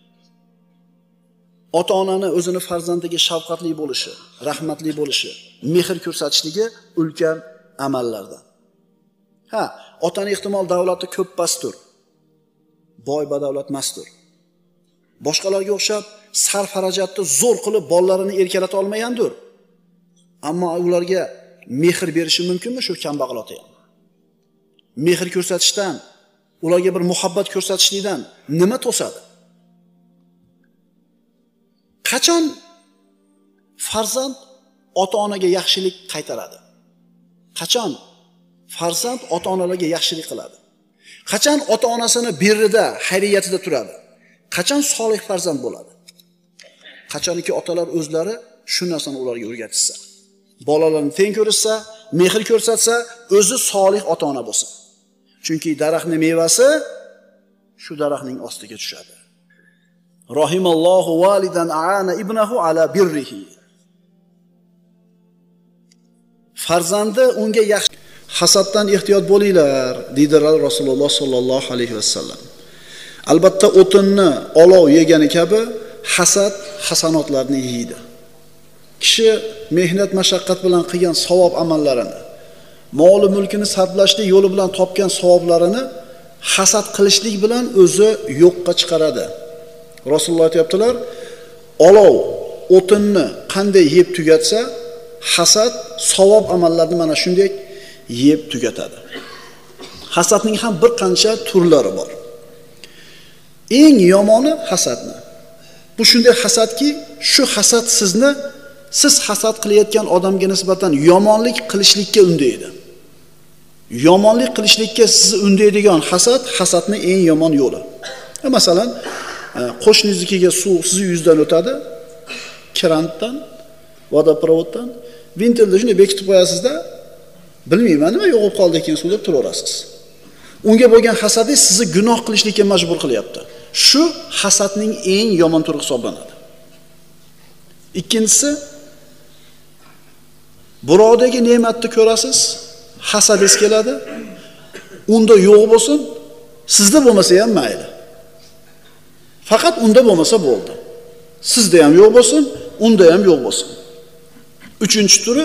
ota-onani o'zini farzandiga shafqatli bo'lishi, rahmatli bo'lishi, mehr ko'rsatishligi ulkan amallardan. Ha, otani ehtimol davlati ko'p pastur. Boy badavlat emasdir. Boshqalarga o'xshab sarf-xarajatni zo'r qilib bolalarini erkalata olmagandir. Ammo ularga mehr berishi mumkinmi shu kambag'al ota ham? Mehr ko'rsatishdan, ularga bir muhabbat ko'rsatishlikdan nima to'sadi? Qachon farzand ota-onaga yaxshilik qaytaradi? Qachon farzand ota-onalarga yaxshilik qiladi? Qachon ota-onasini birrida, xayriyatida turadi? Qachon solih farzand bo'ladi? Qachonki otalar o'zlari shu narsani ularga o'rgatishsa, bolalarni teng ko'rishsa, mehr ko'rsatsa, o'zi solih ota-ona bo'lsa. Chunki daraxtning mevasi shu daraxtning ostiga tushadi. Rahimallohu validan aana ibnahu ala birrihi. Farzandi unga yaxshi. Hasaddan ehtiyot bo'linglar, dedilar Rasululloh sollallohu alayhi vasallam. Albatta o'tinni olov yegani kabi hasad hasanotlarni yeydi. Kishi mehnat mashaqqat bilan qilgan savob amallarini, mol mulkini sarflashlik yo'li bilan topgan savoblarini hasad qilishlik bilan o'zi yo'qqa chiqaradi. Rasululloh aytibdilar, olov o'tinni qanday yeb tugatsa, hasad savob amallarni mana shunday yeb tugatadi. Hasadning ham bir qancha turlari bor. Eng yomoni hasadni. Bu shunday hasadki, shu hasad siz hasad qilayotgan odamga nisbatan yomonlik qilishlikka undaydi. Yomonlik qilishlikka sizni undaydigan hasadning eng yomon yo'li. Masalan, qo'shningizga suv sizni yuzdan o'tadi, krantdan, vodoprovoddan, vintilni shunday bekitib qo'yasizda, bilmayman nima yo'qib qoldi ekan suv deb turaverasiz. Unga bo'lgan hasadingiz sizni gunoh qilishlikka majbur qilyapti. Shu hasadning eng yomon turi hisoblanadi. Ikkinchisi, birovdagi ne'matni ko'rasiz, hasadingiz keladi. Unda yo'q bo'lsin, sizda bo'lmasa ham mayli. Faqat unda bo'lmasa bo'ldi. Sizda ham yo'q bo'lsin, unda ham yo'q bo'lsin. Uchinchi turi,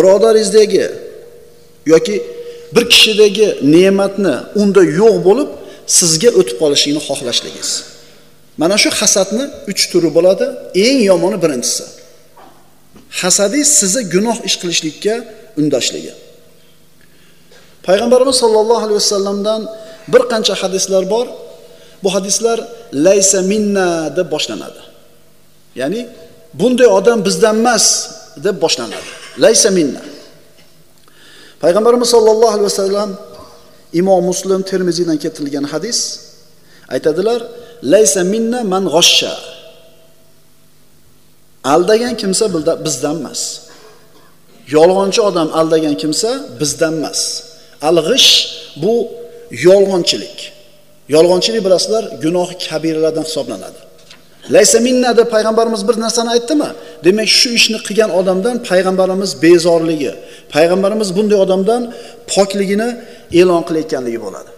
birodaringizdagi yoki bir kishidagi ne'matni unda yo'q bo'lib, sizga o'tib qolishini xohlashligingiz. Mana shu hasadni 3 turi bo'ladi. Eng yomoni birinchisi. Hasadi sizni gunoh ish qilishlikka undashligi. Payg'ambarimiz sollallohu alayhi vasallamdan bir qancha hadislar bor. Bu hadislar laysa minna deb boshlanadi. Ya'ni bunday odam bizdan emas deb boshlanadi. Laysa minna. Payg'ambarimiz sollallohu alayhi vasallam Imom Muslim Termiziydan keltirilgan hadis aytadilar: "Laysa minna man g'ashsha." Aldagan kimsa bizdan emas. Yolg'onchi odam aldagan kimsa bizdan emas. Al-g'ish bu yolg'onchilik. Yolg'onchilik bilasizlar, gunoh kabiralardan hisoblanadi. Laysa minna deb payg'ambarimiz bir narsani aytdimi? Demak, shu ishni qilgan odamdan payg'ambarimiz bezorligi, payg'ambarimiz bunday odamdan pokligini e'lon qilayotganligi bo'ladi.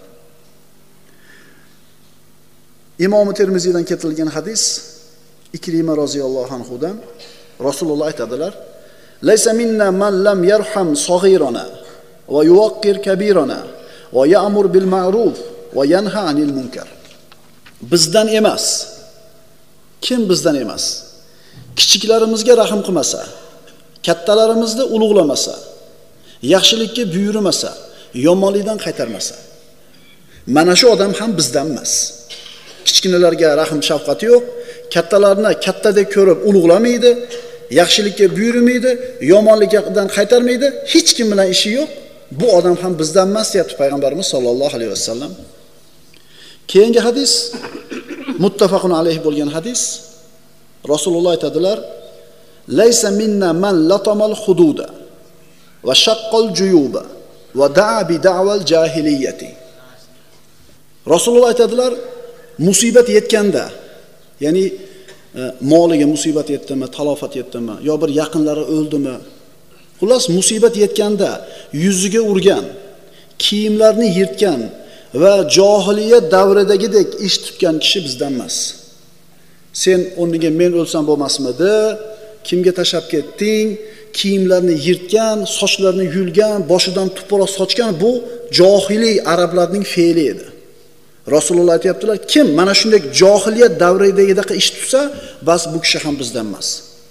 Imom Termiziydan keltirilgan hadis Ikrima roziyallohu anhudan Rasululloh aytadilar: "Laysa minna man lam yarham saghirana va yuwaqqir kabirana va ya'mur bil ma'ruf va yanha anil munkar." Bizdan emas. Kim bizdan emas? Kichiklarimizga rahim qilmasa, kattalarimizni ulug'lamasa, yaxshilikka buyurmasa, yomonlikdan qaytarmasa. Mana shu odam ham bizdan emas. Kichkinalarga rahim shafqati yo'q, kattalarni kattadek ko'rib ulug'lamaydi, yaxshilikka buyurmaydi, yomonlikdan qaytarmaydi, hech kim bilan ishi yo'q. Bu odam ham bizdan emas deyapti payg'ambarimiz sollallohu alayhi vasallam. Keyingi hadis muttafaqun alayhi bo'lgan hadis. Rasululloh aytadilar: "Laysa minna man latamal hududa va shaqqal juyuba va da'a bi da'val jahiliyati." Rasululloh aytadilar, musibat yetganda, ya'ni moliga musibat yetdimi, talofat yetdimi, yo bir yaqinlari o'ldimi, xullas musibat yetganda yuziga urgan, kiyimlarni yirtgan va johiliyat davridagidek ish tutgan kishi bizdan emas. Sen o'rniga men o'lsam bo'lmasmidi? Kimga tashab ketding? Kiyimlarni yirtgan, sochlarini yulgan, boshidan tuproq sochgan bu johiliy arablarning fe'li edi. Rasululloh aytayaptilar, kim mana shunday johiliyat davridagidaqa ish tutsa, bas bu kishi ham bizdan emas.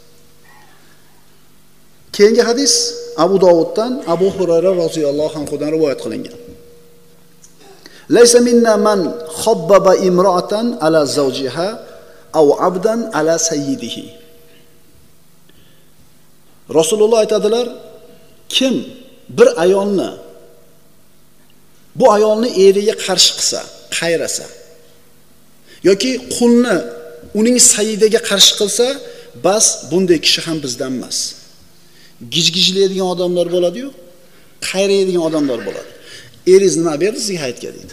Keyingi hadis Abu Dovuddan Abu Hurayra roziyallohu anhudan rivoyat qilingan. Laysa minna man khabbaba imra'atan ala zawjiha aw 'abdan ala sayyidihi. Rasululloh aytadilar, kim bir ayolni bu ayolni eriga qarshi qilsa, qayrasa yoki qulni uning sayyidiga qarshi qilsa, bas bunday kishi ham bizdan emas. Gijgijlaydigan odamlar bo'ladi-yu, qayraydigan odamlar bo'ladi. Eringiz nima berdi sizga hayitga deydi.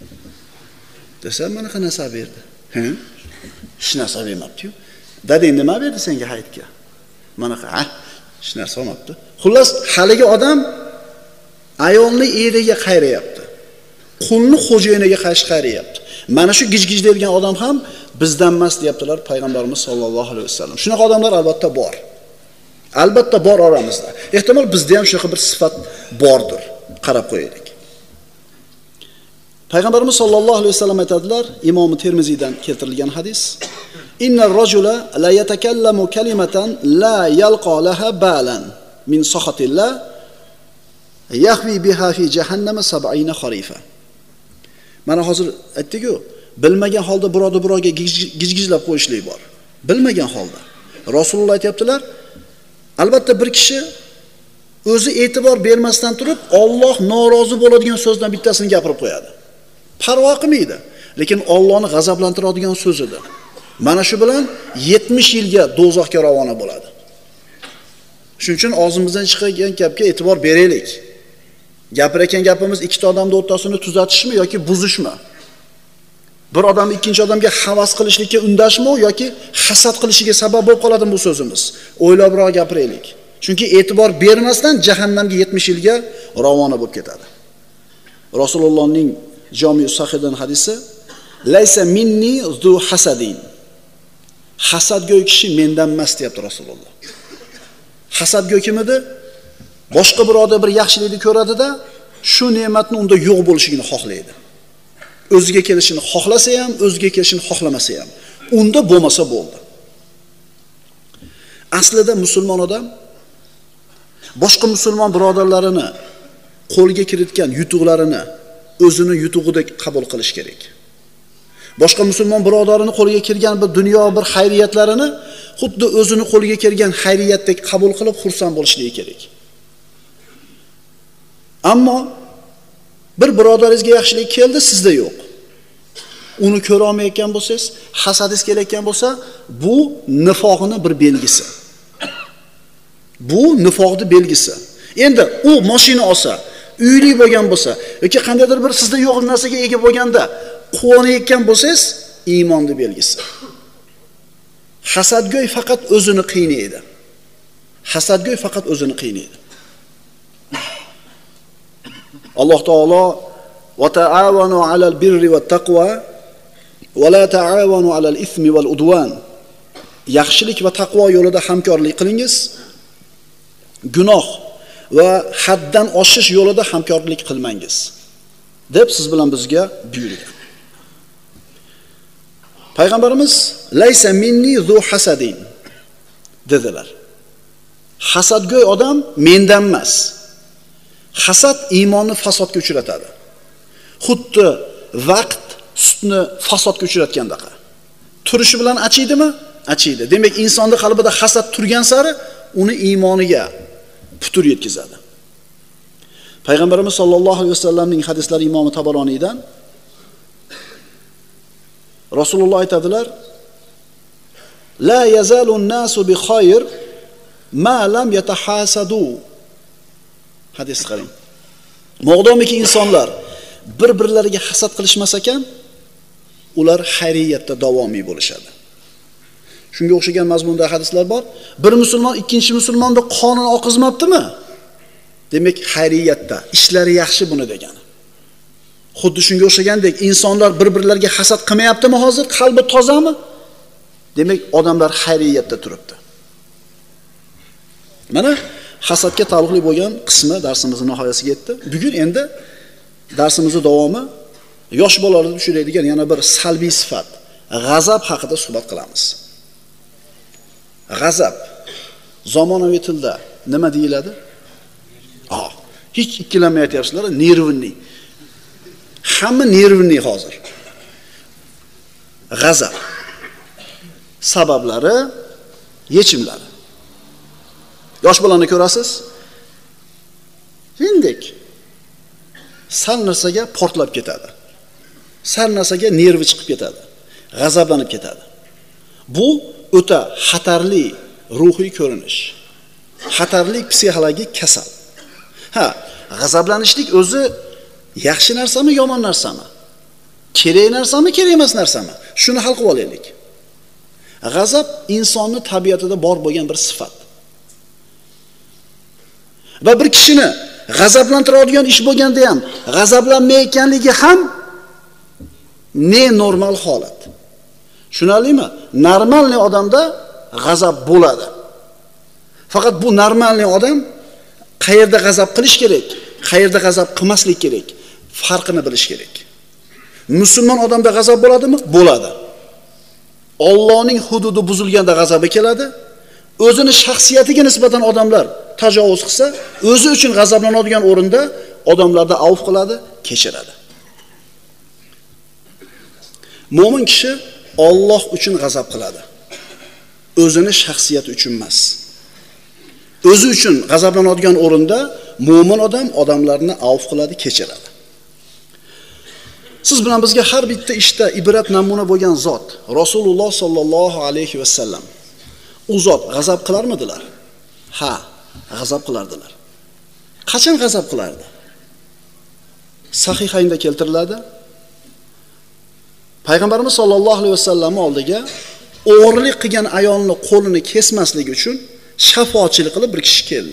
Desa, mana qanaqa narsa berdi. Hech narsa bermabdi-yu. Dadang nima berdi senga hayitga? Mana hech narsa olmabdi. Xullas, haligi odam ayolni eriga qayrayapti. Qulni xo'jayiniga qarshi qayrayapti. Mana shu gijgijlaydigan odam ham bizdan emas deyaptilar payg'ambarimiz sollallohu alayhi vasallam. Shunaqa odamlar albatta bor. Albatta bor oramizda. Ehtimol bizda ham shunaqa bir sifat bordir. Qarab qo'yaylik. Payg'ambarimiz sollallohu alayhi vasallam aytadilar, Imom Termiziydan keltirilgan hadis: "Innar rajula la yatakallamu kalimatan la yalqa laha balan min sakhatillah yahvi biha fi jahannam 70 kharifa." Mana hozir aytdik-ku, bilmagan holda birovga gijgijlab qo'yishlik bor. Bilmagan holda. Rasululloh aytibdilar, albatta bir kishi o'zi e'tibor bermasdan turib, Alloh norozi bo'ladigan so'zdan bittasini gapirib qo'yadi. Parvo qilmaydi, lekin Allohni g'azablantiradigan so'zidir. Mana shu bilan 70 yilga do'zaxga ravona bo'ladi. Shuning uchun og'zimizdan chiqadigan gapga e'tibor beraylik. Gapirayotgan gapimiz ikkita odamning o'rtasini tuzatishmi yoki buzishmi? Bir odam ikkinchi odamga havas qilishlikka undashmi yoki hasad qilishiga sabab bo'lib qoladimi bu so'zimiz? O'ylabroq gapiraylik. Chunki e'tibor bermasdan jahannamga 70 yilga ravona bo'lib ketadi. Rasulullohning Jami' Sahihdan hadisi: "Laysa minni zu hasadin." Hasadgo'y kishi mendan emas deyapti Rasululloh. Hasadgo'y kim edi? Boshqa birovda bir yaxshilikni ko'radi-da, shu ne'matni unda yo'q bo'lishini xohlaydi. o'ziga kelishini xohlasa ham, o'ziga kelishini xohlamasa ham, unda bo'lmasa bo'ldi. Aslida musulmon odam boshqa musulmon birodarlarini qo'lga kiritgan yutuqlarini o'zini yutug'idek qabul qilish kerak. Boshqa musulmon birodarini qo'liga kirgan bir dunyo bir xayriyatlarini xuddi o'zini qo'liga kirgan xayriyatdek qabul qilib xursand bo'lishligi kerak. Ammo bir birodaringizga yaxshilik keldi, sizda yo'q. Uni ko'ra olmayotgan bo'lsangiz, hasadingiz kelayotgan bo'lsa, bu nifoqning bir belgisi. Bu nifoqning belgisi. Endi u mashina olsa, uyli bo'lgan bo'lsa yoki qandaydir bir sizda yo'q narsaga ega bo'lganda quvonayotgan bo'lsangiz, iymonning belgisi. Hasadgo'y faqat o'zini qiynaydi. Hasadgo'y faqat o'zini qiynaydi. Alloh taolo va ta'awanu 'alal birri wat taqwa va la ta'awanu 'alal ismi val udwan. Yaxshilik va taqvo yo'lida hamkorlik qilingiz. Gunoh va haddan oshish yo'lida hamkorlik qilmangiz deb siz bilan bizga buyurgan. Payg'ambarimiz laysa minni zu hasadin dedilar. Hasadgo'y odam mendan emas. Hasad iymonni fasodga uchratadi. Xuddi vaqt sutni fasodga uchratgandek. Turishi bilan achiydimi? Achiydi. Demak, insonning qalbida hasad turgan sari uni iymoniga putur yetkazadi. Payg'ambarimiz sollallohu alayhi vasallamning hadislari Imom Tabaroniydan Rasululloh aytadilar: "La yazalu an-nasu bi khayr ma lam yatahasadu." Hadis qarang. Mo'g'domiki insonlar bir-birlariga hasad qilishmas ekan, ular xayriyatda davomiy bo'lishadi. Shunga o'xshagan mazmunda hadislar bor. Bir musulmon ikkinchi musulmonni qonini oqizmabdimi? Demak, xayriyatda ishlari yaxshi buni degani. Xuddi shunga o'xshagandek insonlar bir-birlariga hasad qilmayaptimi hozir? Qalbi tozami? Demak, odamlar xayriyatda turibdi. Mana hasadga taalluqli bo'lgan qismi darsimizning nihoyasiga yetdi. Bugun endi darsimizning davomi yosh bolalarga tushiradigan yana bir salbiy sifat, g'azab haqida suhbat qilamiz. G'azab zamonaviy tilda nima deyiladi? Hech ikkilanmay aytyapsizlar, nervni. Hamma nervni hozir. G'azab sabablari, yechimlari. Yosh bolani ko'rasiz? Shuningdek sal narsaga portlab ketadi. Sal narsaga nervi chiqib ketadi. G'azablanib ketadi. Bu o'ta xatarli ruhiy ko'rinish. Xatarli psixologik kasal. G'azablanishlik o'zi yaxshi narsami, yomon narsami? Kerak narsami, kerak emas narsami? Shuni hal qilib olaylik. G'azab insonning tabiatida bor bo'lgan bir sifat. Va bir kishini g'azablantiradigan ish bo'lganda ham g'azablanmayotganligi ham normal holat. Tushunarlimi? Normalniy odamda g'azab bo'ladi. Faqat bu normalniy odam qayerda g'azab qilish kerak, qayerda g'azab qilmaslik kerak, farqini bilish kerak. Musulmon odamda g'azab bo'ladimi? Bo'ladi. Allohning hududi buzilganda g'azabi keladi. O'zini shaxsiyatiga nisbatan odamlar tajovuz qilsa, o'zi uchun g'azablanadigan o'rinda odamlarda avf qiladi, kechiradi. Mo'min kishi Alloh uchun g'azab qiladi. O'zini shaxsiyati uchun emas. O'zi uchun g'azablanadigan o'rinda mo'min odam odamlarni avf qiladi, kechiradi. Siz bilan bizga har bitta ishda ibrat namuna bo'lgan zot Rasululloh sollallohu alayhi vasallam. U zot g'azab qilarmidilar? Ha, g'azab qilardilar. Qachon g'azab qilardi? Sahihaynda keltiriladi. Payg'ambarimiz sollallohu alayhi vasallam oldiga o'g'irlik qilgan ayolni qo'lini kesmasligi uchun shafoatchilik qilib bir kishi keldi.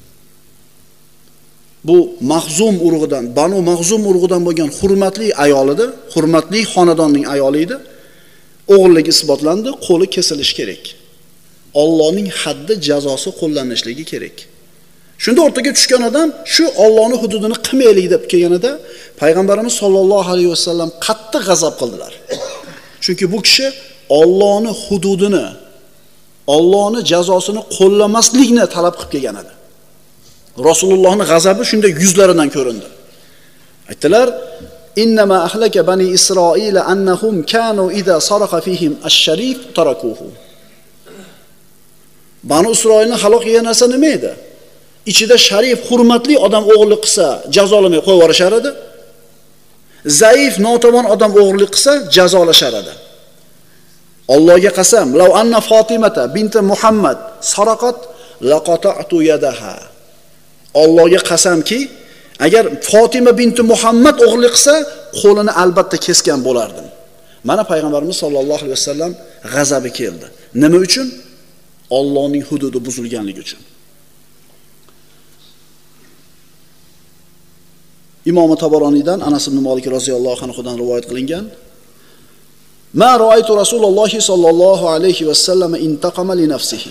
Bu Mahzum urug'idan, Banu Mahzum urug'idan bo'lgan hurmatli ayol edi, hurmatli xonadonning ayoli edi. O'g'irligi isbotlandi, qo'li kesilishi kerak. Allohning haddi jazosi qo'llanishligi kerak. Shunda o'rtaga tushgan odam shu Allohning hududini qilmaylik deb kelganida payg'ambarimiz sollallohu alayhi vasallam qattiq g'azab qildilar. Chunki bu kishi Allohning hududini, Allohning jazosini qo'llamaslikni talab qilib kelgan edi. Rasulullohning g'azabi shunda yuzlaridan ko'rindi. Aytdilar: "Innama ahlaka bani Isroila annahum kanu idza saraqa fihim ash-sharif tarakuhu." Bani Isroilni halok qilgan narsa nima edi? Ichida sharif, hurmatli odam o'g'irlik qilsa, jazolamay qo'yib yuborishar edi. Zaif, notavon odam o'g'irlik qilsa, jazolashar edi. Allohga qasam, law anna Fatimata binti Muhammad saraqat laqata'tu yadaha. Allohga qasamki, agar Fatima binti Muhammad o'g'irlik qilsa, qo'lini albatta kesgan bo'lardim. Mana payg'ambarimiz sollallohu alayhi vasallam g'azabi keldi. Nima uchun? Allohning hududi buzilganligi uchun. Imom Tabaronidan Anas ibn Malik roziyallohu anhudan rivoyat qilingan: "Ma ra'aytu Rasululloh sollallohu alayhi vasallam intaqama li nafsihi."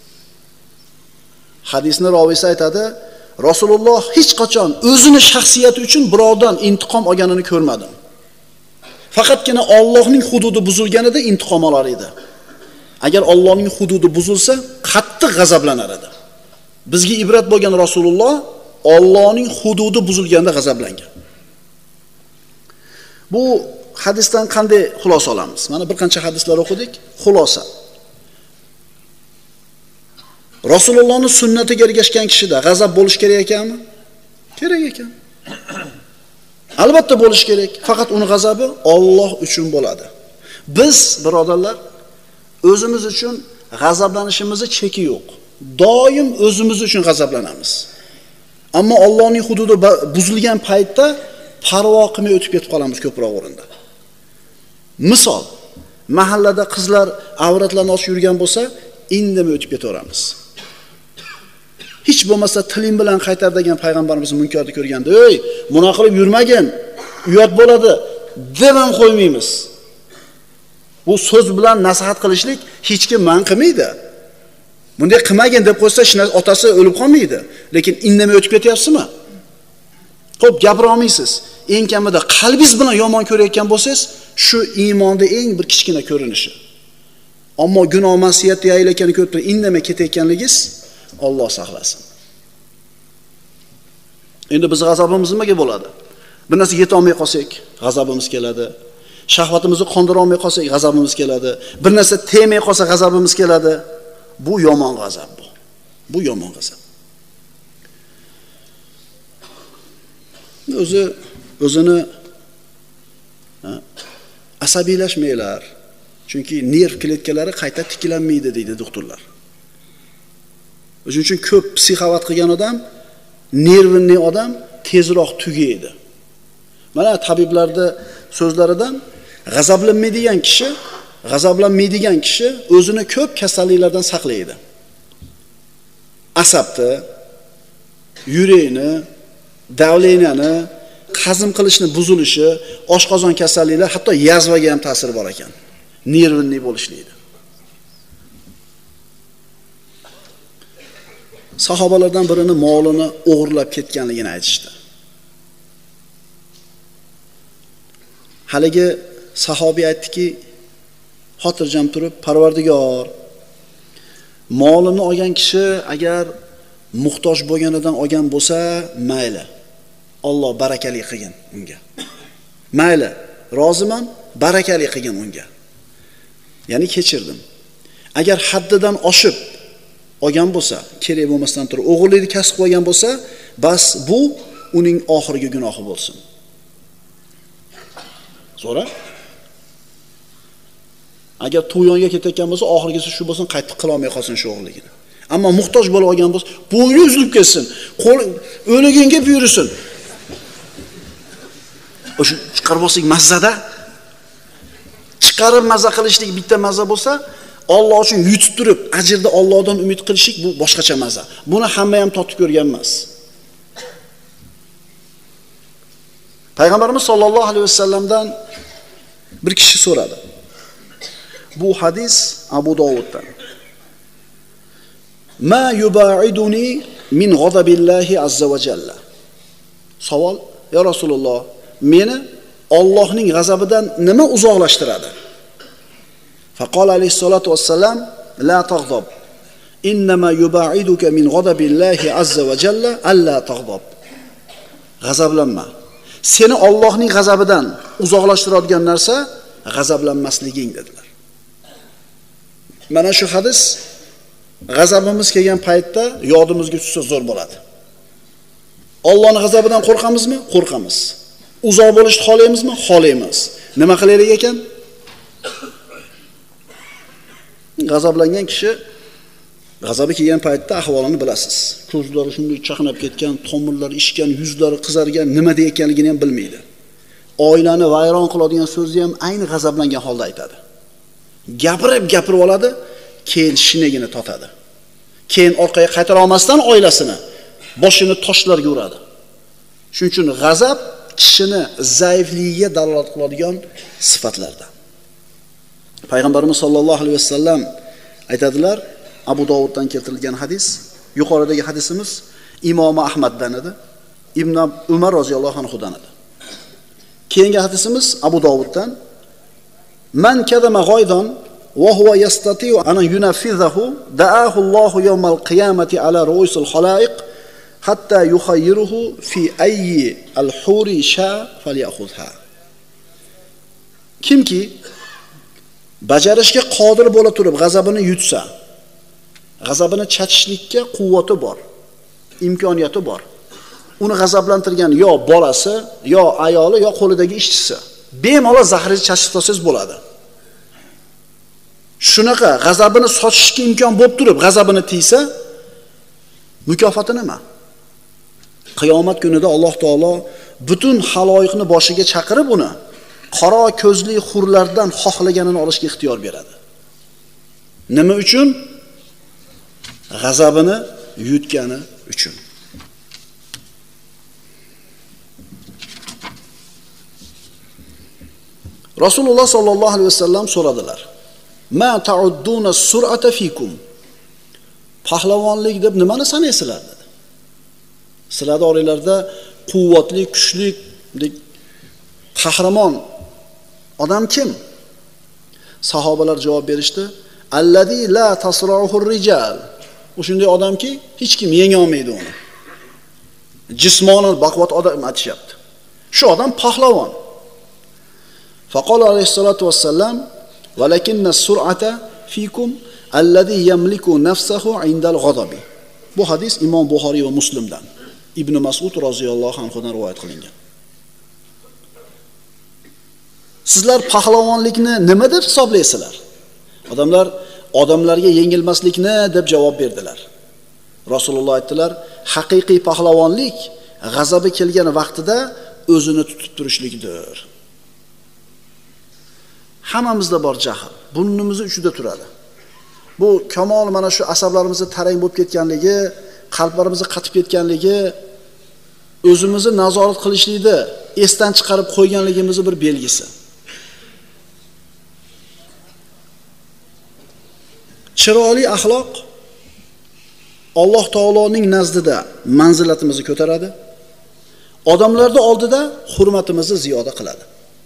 Hadisni ravisi aytadi, Rasululloh hech qachon o'zini shaxsiyati uchun birovdan intiqom olganini ko'rmadim. Faqatgina Allohning hududi buzilganida intiqom olar edi. Agar Allohning hududi buzilsa, qattiq g'azablanar edi. Bizga ibrat bo'lgan Rasululloh Allohning hududi buzilganda g'azablangan. Bu hadisdan qanday xulosa olamiz? Mana bir qancha hadislar o'qidik. Xulosa. Rasulullohning sunnatiga ergashgan kishida g'azab bo'lish kerak ekanmi? Kerak ekan. Albatta bo'lish kerak. Faqat uning g'azabi Alloh uchun bo'ladi. Biz birodarlar o'zimiz uchun g'azablanishimizning cheki yo'q. Doim o'zimiz uchun g'azablanamiz. Ammo Allohning hududi buzilgan paytda parvo qilmay o'tib ketib qolamiz ko'proq o'rinda. Misol, mahallada qizlar avratlarini ochib yurgan bo'lsa, indamay o'tib ketaveramiz. Hech bo'lmasa tiling bilan qaytar degan payg'ambarimiz munkarni ko'rganda, "Ey, buni qilib yurmagin, uyat bo'ladi" deb ham qo'ymaymiz. Bu so'z bilan nasihat qilishlik hech kim man qilmaydi. Bunday qilmagin deb qo'ysa, otasi o'lib qolmaydi. Lekin indamay o'tib ketyapsizmi? Xo'p, gapira olmaysiz. Eng kamida qalbingiz bilan yomon ko'rayotgan bo'lsangiz, shu iymonda eng bir kichkina ko'rinishi. Ammo gunoh masiyatni aylayotganini ko'rib turib indamay ketayotganligingiz Alloh saqlasin. Endi biz g'azabimiz nimaga bo'ladi? Bir narsa yeta olmay qolsak, g'azabimiz keladi. Shahvatimizni qondira olmay qolsak, g'azabimiz keladi. Bir narsa tegmay qolsa, g'azabimiz keladi. Bu yomon g'azab bu. Bu yomon g'azab. O'zini asabiylashmaylar. Chunki nerv kletkalari qayta tiklanmaydi deydi doktorlar. O'shuning uchun ko'p psixovat qilgan odam, nervli odam tezroq tugaydi. Mana tabiblarda so'zlaridan g'azablanmaydigan kishi o'zini ko'p kasalliklardan saqlaydi. Asabni, yurakni, davleniyani, hazm qilishni buzilishi, oshqozon kasalliklari, hatto yazvaga ham ta'sir bor ekan. Nervli bo'lishlaydi. Sahobalardan birini molini o'g'irlab ketganligini aytishdi. Haligi sahobiy aytdiki, xotirjam turib, Parvardigor, molini olgan kishi agar muhtoj bo'lganidan olgan bo'lsa, mayli. Alloh barakali qilgin unga. Mayli, roziman, barakali qilgin unga. Ya'ni kechirdim. Agar haddidan oshib olgan bo'lsa, kerak bo'lmasdan turib o'g'irlikni kasb qilgan bo'lsa, bas bu uning oxirgi gunohi bo'lsin. So'ra. Agar to'yonga ketayotgan bo'lsa, oxirgisi shu bo'lsin, qaytib qila olmay qolsin shu o'g'irligini. Ammo muhtoj bo'lib olgan bo'lsa, bo'yni uzilib ketsin, qo'l o'liginga buyursin. O'sha chiqarib olsak mazzada, chiqarib mazza qilishlik bitta mazza bo'lsa, Alloh uchun yutib turib, ajrda Allohdan umid qilishlik bu boshqacha mazza. Buni hamma ham totib ko'rgan emas. Payg'ambarimiz sollallohu alayhi vasallamdan bir kishi so'radi. Bu hadis Abu Dovuddan. Ma yubaiduni min g'adabillahi azza va jalla. Savol: "Ya Rasululloh, meni Allohning g'azabidan nima uzoqlashtiradi?" Faqala alayhissalatu vassalam: "La tag'zab. Innama yuba'iduka min g'adabillahi azza va jalla alla tag'zab." G'azablanma. Seni Allohning g'azabidan uzoqlashtiradigan narsa g'azablanmasliging dedilar. Mana shu hadis g'azabimiz kelgan paytda yodimizga tushsa zo'r bo'ladi. Allohning g'azabidan qo'rqamizmi? Qo'rqamiz. Uzoq bo'lishni xohlaymizmi? Xohlaymiz. Nima qilaylik ekan? G'azablangan kishi g'azabi kelgan paytda ahvolini bilasiz. Ko'zlari shunday chaqnab ketgan, tomirlari ishgan, yuzlari qizargan, nima deyotganligini ham bilmaydi. Oilani vayron qiladigan so'zni ham ayni g'azablangan holda aytadi. Gapirib oladi, keyin shinagini totadi. Keyin orqaga qaytara olmasdan oilasini boshini toshlarga uradi. Shuning uchun g'azab kishini zaifligiga dalolat qiladigan sifatlardan. Payg'ambarimiz sollallohu alayhi vasallam aytadilar, Abu Dovuddan keltirilgan hadis, yuqoridagi hadisimiz Imom Ahmaddan edi, Ibn Umar roziyallohu anhudan edi. Keyingi hadisimiz Abu Dovuddan: "Man kadama g'oydan va huwa yastati'u an yunfizahu da'ahu Allohu yawmal qiyamati ala ru'usil khalaiq hatta yukhayyiruhu fi ayyi al-huri sha falyakhudha." Kimki bajarishga qodir bo'la turib g'azabini yutsa, g'azabini chachishlikka quvvati bor, imkoniyati bor. Uni g'azablantirgan yo bolasi, yo ayoli, yo qo'lidagi ishchisi. Bemalol zahrini chachib olsangiz bo'ladi. Shunaqa g'azabini sochishga imkon bo'lib turib, g'azabini tiysa, mukofoti nima? Qiyomat kunida Alloh taolo butun haloyiqni boshiga chaqirib uni qaro ko'zli hurlardan xohlaganini olishga ixtiyor beradi. Nima uchun? G'azabini yutgani uchun. Rasululloh sollallohu alayhi vasallam so'radilar: "Ma ta'udduna sur'ata fikum?" Pahlavonlik deb nimani sanaysizlar dedi. Sizlarning oranglarda quvvatli, kuchli, qahramon odam kim? Sahobalar javob berishdi: "Allazi la tasra'uhur rijal." O'shunday odamki, hech kim yenga olmaydi uni. Jismonan baquvvat odam aytishyapti. Shu odam pahlavon. Faqala alayhissalatu vassalam: "Walakinna sur'ata fikum allazi yamliku nafsahu 'indal ghadabi." Bu hadis Imom Buxoriy va Muslimdan, Ibn Mas'ud roziyallohu anhudan rivoyat qilingan. Sizlar pahlavonlikni nima deb hisoblaysizlar? Odamlarga yengilmaslikni deb javob berdilar. Rasululloh aytdilar: "Haqiqiy pahlavonlik g'azabi kelgan vaqtida o'zini tutib turishlikdir." Hammamizda bor jahl. Burnimizning uchida turadi. Bu kamol mana shu asablarimizni tarang bo'lib ketganligi, qalblarimizni qatib ketganligi, o'zimizni nazorat qilishlikni esdan chiqarib qo'yganligimizning bir belgisi. Chiroyli axloq Alloh taoloning nazdida manzilatimizni ko'taradi. Odamlarning oldida hurmatimizni ziyoda qiladi.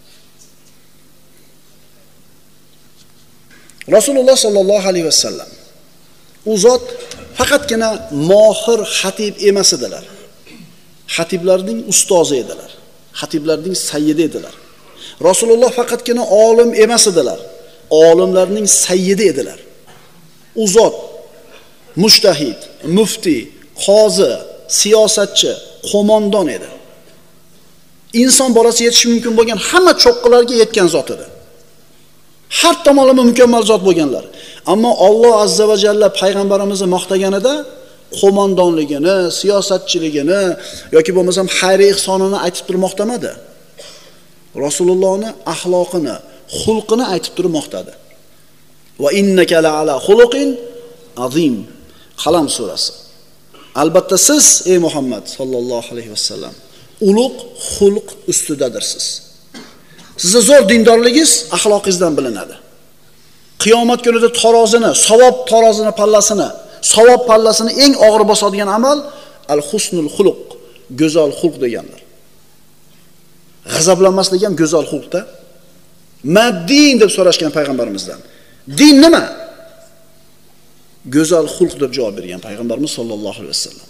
Rasululloh sollallohu alayhi vasallam u zot faqatgina mohir xatib emas edilar. Xatiblarning ustozi edilar. Xatiblarning sayyidi edilar. Rasululloh faqatgina olim emas edilar. Olimlarning sayyidi edilar. U zot mushtahid, mufti, qozi, siyosatchi, qo'mondon edi. Inson bolasi yetishi mumkin bo'lgan hamma cho'qqilarga yetgan zot edi. Har tomonlama mukammal zot bo'lganlar. Ammo Alloh azza va jalla payg'ambarimizni maqtaganida qo'mondonligini, siyosatchiligini yoki bo'lmasam xayri ihsonini aytib turmoqtamadi. Rasulullohning axloqini, xulqini aytib turmoqtadi. Va innaka la'ala xuluqin azim. Qalam surasi. Albatta siz ey Muhammad sallallohu alayhi vasallam ulug' xulq ustidadirsiz. Sizning zo'r dindorligingiz axloqingizdan bilinadi. Qiyomat kunida tarozini, savob tarozini pallasini savob pallasini eng og'ir bosadigan amal al-husnul xuluq, go'zal xulq deganlar. G'azablanmaslik ham go'zal xulqda. Din deb so'rashgan payg'ambarimizdan. Din nima? Go'zal xulq deb javob bergan payg'ambarimiz sollallohu alayhi vasallam.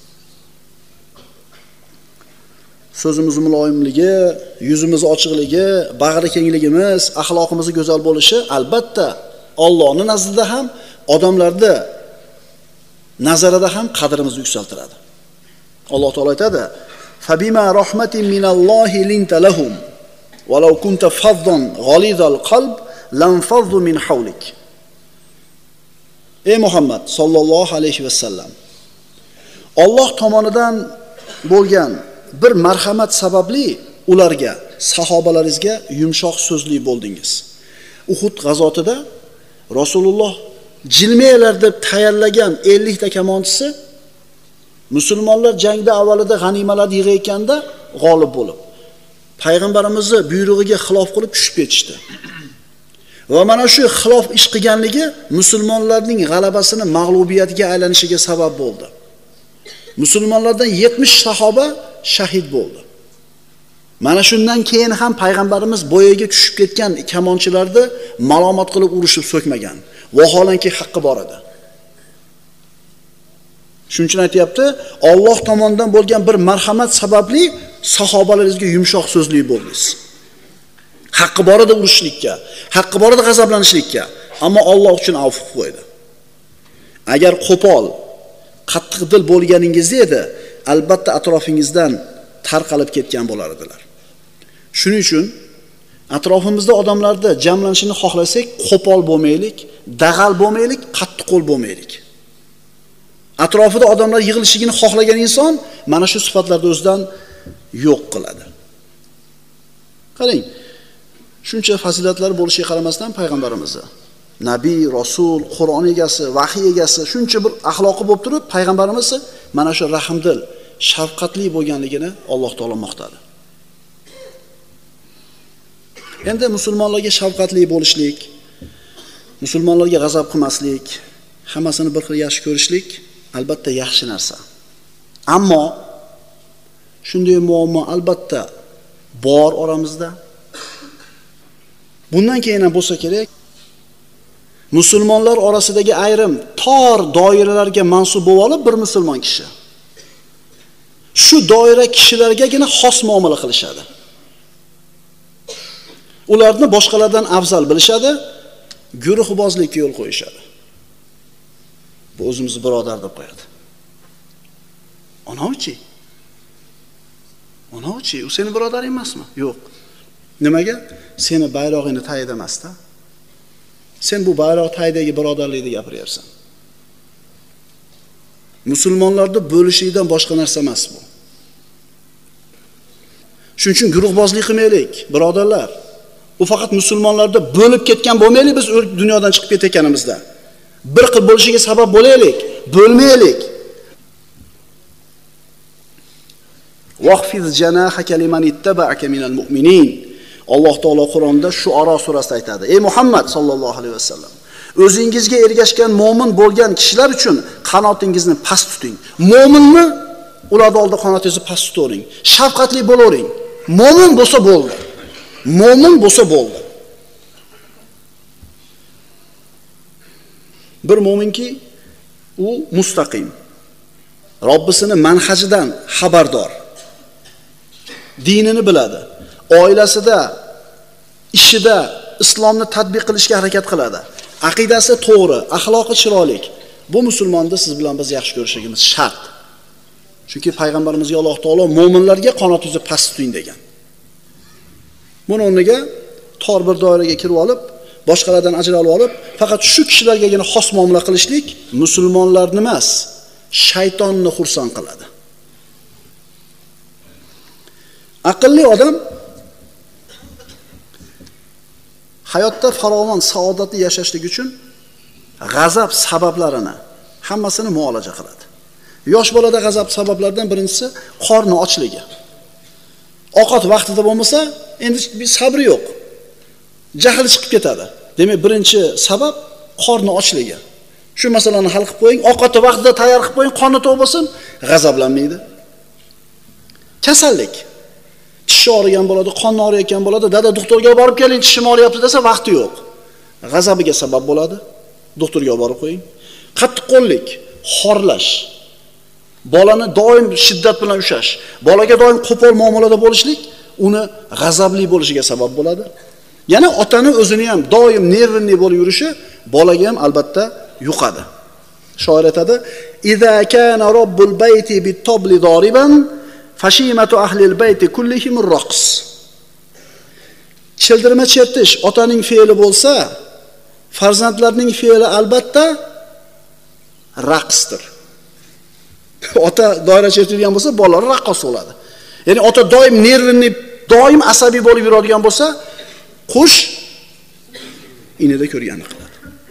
So'zimiz muloyimligi, yuzimiz ochiqligi, bag'ri kengligimiz, axloqimiz go'zal bo'lishi albatta Allohning nazdida ham, odamlarda nazarida ham qadrimizni yuksaltiradi. Alloh taolo aytadi: "Fabima rahmatin minallohi linta lahum, walau kunta faddan ghalidal qalb lanfaddu min hawlik." Ey Muhammad sallallohu alayhi vasallam, Alloh tomonidan bo'lgan bir marhamat sababli ularga, sahobalaringizga yumshoq so'zli bo'ldingiz. Uhud g'azotida Rasululloh jilmelar deb tayyorlagan 50 ta kamonchisi musulmonlar jangda avvalida g'animalarni yig'ayotganda g'olib bo'lib, payg'ambarimizning buyrug'iga xilof qilib tushib ketishdi. Va mana shu xilof ish qilganligi musulmonlarning g'alabasini mag'lubiyatga aylanishiga sabab bo'ldi. Musulmonlardan 70 sahoba shahid bo'ldi. Mana shundan keyin ham payg'ambarimiz boyaga tushib ketgan kamonchilarni malomat qilib urishib so'kmagan. Vaholanki haqqi bor edi. Shuning uchun aytayapti, Alloh tomonidan bo'lgan bir marhamat sababli sahobalaringizga yumshoq so'zli bo'ldingiz. Haqqi bor edi urishlikka, haqqi bor edi g'azablanishlikka, ammo Alloh uchun afv qo'ydi. Agar qo'pol, qattiq dil bo'lganingizda edi, albatta atrofingizdan tarqalib ketgan bo'lar edilar. Shuning uchun atrofimizda odamlarda jamlanishini xohlasak, qo'pol bo'lmaylik, dag'al bo'lmaylik, qattiqqo'l bo'lmaylik. Atrofida odamlar yig'ilishligini xohlagan inson mana shu sifatlarni o'zidan yo'q qiladi. Qarang, shuncha fazilatlari bo'lishiga qaramasdan payg'ambarimizni nabiy, rasul, Qur'on egasi, vahiy egasi shuncha bir axloqi bo'lib turib, payg'ambarimiz mana shu rahmdil, shafqatli bo'lganligini Alloh taolo maqtadi. Endi musulmonlarga shafqatli bo'lishlik, musulmonlarga g'azab qilmaslik, hammasini bir xil yaxshi ko'rishlik albatta yaxshi narsa. Ammo shunday muammo albatta bor oramizda. Bundan keyin ham bo'lsa kerak, musulmonlar orasidagi ayrim tor doiralarga mansub bo'lib olib bir musulmon kishi shu doira kishilargagina xos muomala qilishadi. Ularni boshqalardan afzal bilishadi, guruhbozlikka yo'l qo'yishadi. Bu o'zimizni birodar deb qo'yadi. Onachi, u seni birodaring emasmi? Yo'q. Nimaga? Seni bayrog'ingni tayid emasda. Sen bu bayroq taydagi birodarlikni gapiryapsan. Musulmonlarda bo'lishlikdan boshqa narsa emas bu. Shuning uchun guruhbozlik qilmaylik, birodarlar. U faqat musulmonlarda bo'lib ketgan bo'lmaylik, biz dunyodan chiqib ketayotganimizda. Bir xil bo'lishiga sabab bo'laylik, bo'lmaylik. Waqfiz janahaka liman ittaba'aka minal mu'minin. Alloh taolo Qur'onda Shu'ara surasida aytadi: "Ey Muhammad sallallohu alayhi vasallam, o'zingizga ergashgan mo'min bo'lgan kishilar uchun qanotingizni past tuting. Mo'minni ular oldida qanotingizni past tutavering. Shafqatli bo'lavering. Mo'min bo'lsa bo'ldi. Mo'min bo'lsa bo'ldi." Bir mo'minki u mustaqim. Robbisini manhajidan xabardor. Dinini biladi. Oilasida, ishida islomni tatbiq qilishga harakat qiladi. Aqidasi to'g'ri, axloqi chiroyli. Bu musulmonni siz bilan biz yaxshi ko'rishimiz shart. Chunki payg'ambarimizga Alloh taolo mo'minlarga qanotingizni past tuting degan. Buni o'rniga tor bir doiraga kirib olib, boshqalardan ajralib olib, faqat shu kishilargagina xos muomala qilishlik musulmonlarni emas, shaytonni xursand qiladi. Aqlli odam hayotda farovon, saodatli yashashlik uchun g'azab sabablarini hammasini muolaja qiladi. Yosh bolada g'azab sabablaridan birinchisi qorni ochligi. Ovqat vaqtida bo'lmasa, endi bir sabri yo'q. Jahli chiqib ketadi. Demak, birinchi sabab qorni ochligi. Shu masalani hal qilib qo'ying, ovqatni vaqtida tayyor qilib qo'ying, qoni to'q bo'lsin, g'azablanmaydi. Kasallik. Tishi og'rigan bo'ladi, qonni og'riyotgan bo'ladi, dada doktorga borib keling, tishim og'riyapti desa vaqti yo'q. G'azabiga sabab bo'ladi. Doktorga olib borib qo'ying. Qattiqqo'llik, xorlash. Bolani doim shiddat bilan ushlash, bolaga doim qo'pol muomalada bo'lishlik uni g'azabli bo'lishiga sabab bo'ladi. Yana otani o'zini ham doim nervli bo'lib yurishi bolaga ham albatta yuqadi. Shoir aytadi: "Iza kana robbul bayti bit-tabli doriban, fashimatu ahlil bayti kullihim ar-raqs." Childirma chertish otaning fe'li bo'lsa, farzandlarning fe'li albatta raqsdir. Ota doira chertadigan bo'lsa, bolalar raqqos bo'ladi. Ya'ni ota doim nervli, doim asabiy bo'lib yuradigan bo'lsa, qush inida ko'rganini qiladi.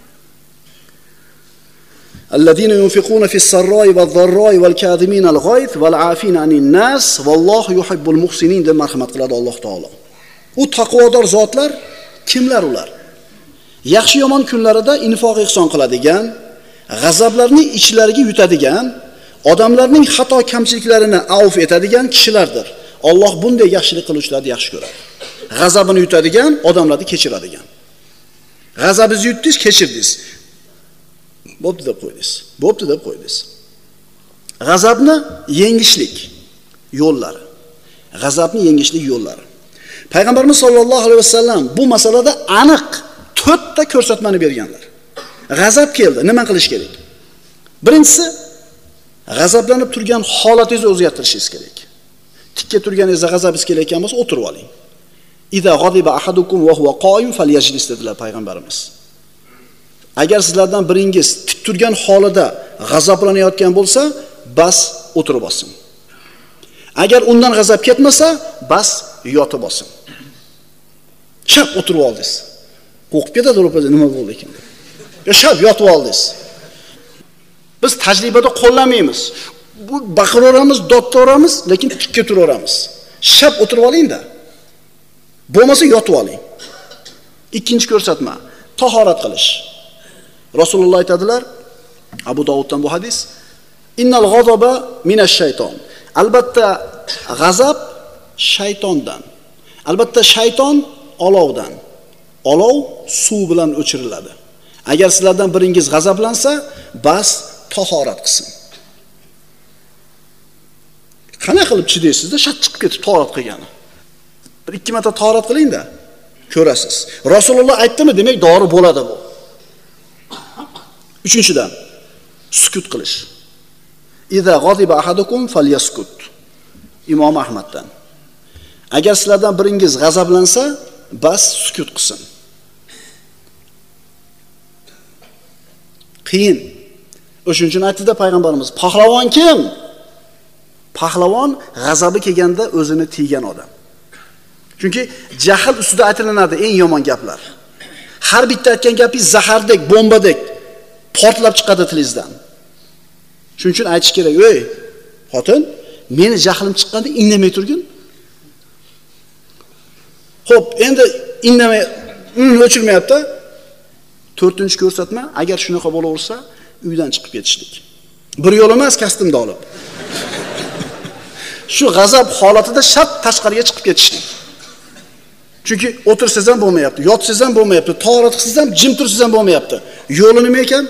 Allazina yunfiquna fis-sarra'i wad-dharra'i wal-kadhimina al-ghayth wal-'afina 'anil nas vallohu yuhibbul muhsinin deb marhamat qiladi Alloh taolo. U taqvodor zotlar kimlar ular? Yaxshi yomon kunlarida infoq ihson qiladigan, g'azablarni ichlariga yutadigan, odamlarning xato kamchiliklarini avf etadigan kishilardir. Alloh bunday yaxshilik qiluvchilarni yaxshi ko'radi. G'azabini yutadigan, odamlarni kechiradigan. G'azabingizni yutdingiz, kechirdingiz. Bo'pti deb qo'ydingiz. Bo'pti deb qo'ydingiz. G'azabni yengishlik yo'llari. G'azabni yengishlik yo'llari. Payg'ambarimiz sollallohu alayhi vasallam bu masalada aniq 4 ta ko'rsatmani berganlar. G'azab keldi, nima qilish kerak? Birinchisi, g'azablanib turgan holatingizni o'zgartirishingiz kerak. Tikka turganingizda g'azabingiz kelayotgan bo'lsa, o'tirib oling. Iza g'adiba ahadukum wa huwa qa'im falyajlis dedilar payg'ambarimiz. Agar sizlardan biringiz tik turgan holida g'azablanayotgan bo'lsa, bas o'tirib olsin. Agar undan g'azab ketmasa, bas yotib olsin. Shap o'tirib oldingiz. Qo'rqib ketadi ro'pada nima bo'ldi ekan. Yo shap yotib oldingiz. Biz tajribada qo'llamaymiz. Bu baqiraveramiz, dodtoramiz, lekin tikka turaveramiz. Shap o'tirib oling-da. Bo'lmasa yotib oling. Ikkinchi ko'rsatma, tahorat qilish. Rasululloh aytadilar, Abu Dovuddan bu hadis, innal g'azaba minash shayton. Albatta g'azab shaytondan. Albatta shayton olovdan. Olov suv bilan o'chiriladi. Agar sizlardan biringiz g'azablansa, bas tahorat qilsin. Qana qilib chidaysizda, shat chiqib ketib tahorat qilgani. Bir 2 marta tahorat qiling-da, ko'rasiz. Rasululloh aytdimi, demak dori bo'ladi bu. Uchinchidan, sukut qilish. Iza g'adiba ahadukum falyaskut. Imom Ahmaddan. Agar sizlardan biringiz g'azablansa, bas sukut qilsin. Qiyin. O'shuning uchun aytdi payg'ambarimiz, pahlavon kim? Pahlavon g'azabi kelganda o'zini tiygan odam. Chunki jahl ustida aytilinadi eng yomon gaplar. Har bitta aytgan gapingiz zahardek, bombadek portlab chiqadi tilingizdan. Shuning uchun aytish kerak, "Ey, xotin, meni jahlim chiqqanda indamay turgin." Xo'p, endi indamay, o'chirmayapti. 4-chi ko'rsatma, agar shunaqa bo'laversa, uydan chiqib ketishlik. Bir yo'l emas, kastimni olib. Shu g'azab holatida shart tashqariga chiqib ketishlik. Chunki o'tirsangiz ham bo'lmayapti, yotsangiz ham bo'lmayapti, tahorat qilsangiz ham, jim tursangiz ham bo'lmayapti. Yo'li nima ekan?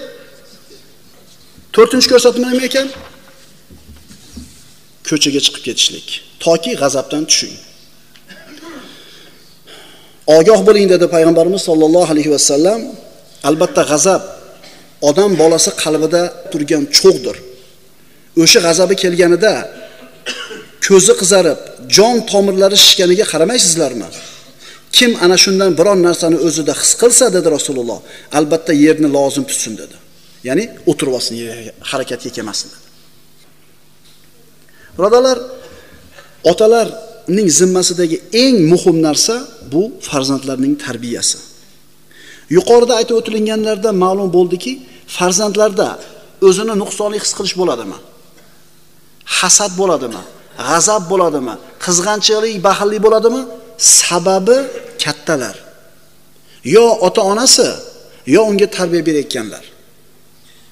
4-chi ko'rsatma nima ekan? Ko'chaga chiqib ketishlik, toki g'azabdan tushing. Ogoh bo'ling dedi payg'ambarimiz sollallohu alayhi vasallam. Albatta g'azab odam bolasi qalbida turgan cho'g'dir. O'sha g'azabi kelganida ko'zi qizarib, jon tomirlari shishganiga qaramaysizlarmi? Kim ana shundan biron narsani o'zida his qilsa dedi Rasululloh, albatta yerni lozim tutsin dedi. Ya'ni o'tirib olsin, harakatga kelmasin dedi. Birodalar, otalarning zimmasidagi eng muhim narsa bu farzandlarning tarbiyasi. Yuqorida aytib o'tilganlarda ma'lum bo'ldiki, farzandlarda o'zini nuqsonli his qilish bo'ladimi? Hasad bo'ladimi? G'azab bo'ladimi? Qizg'anchilik, baxillik bo'ladimi? Sababi kattalar. Yo ota-onasi, yo unga tarbiya berayotganlar.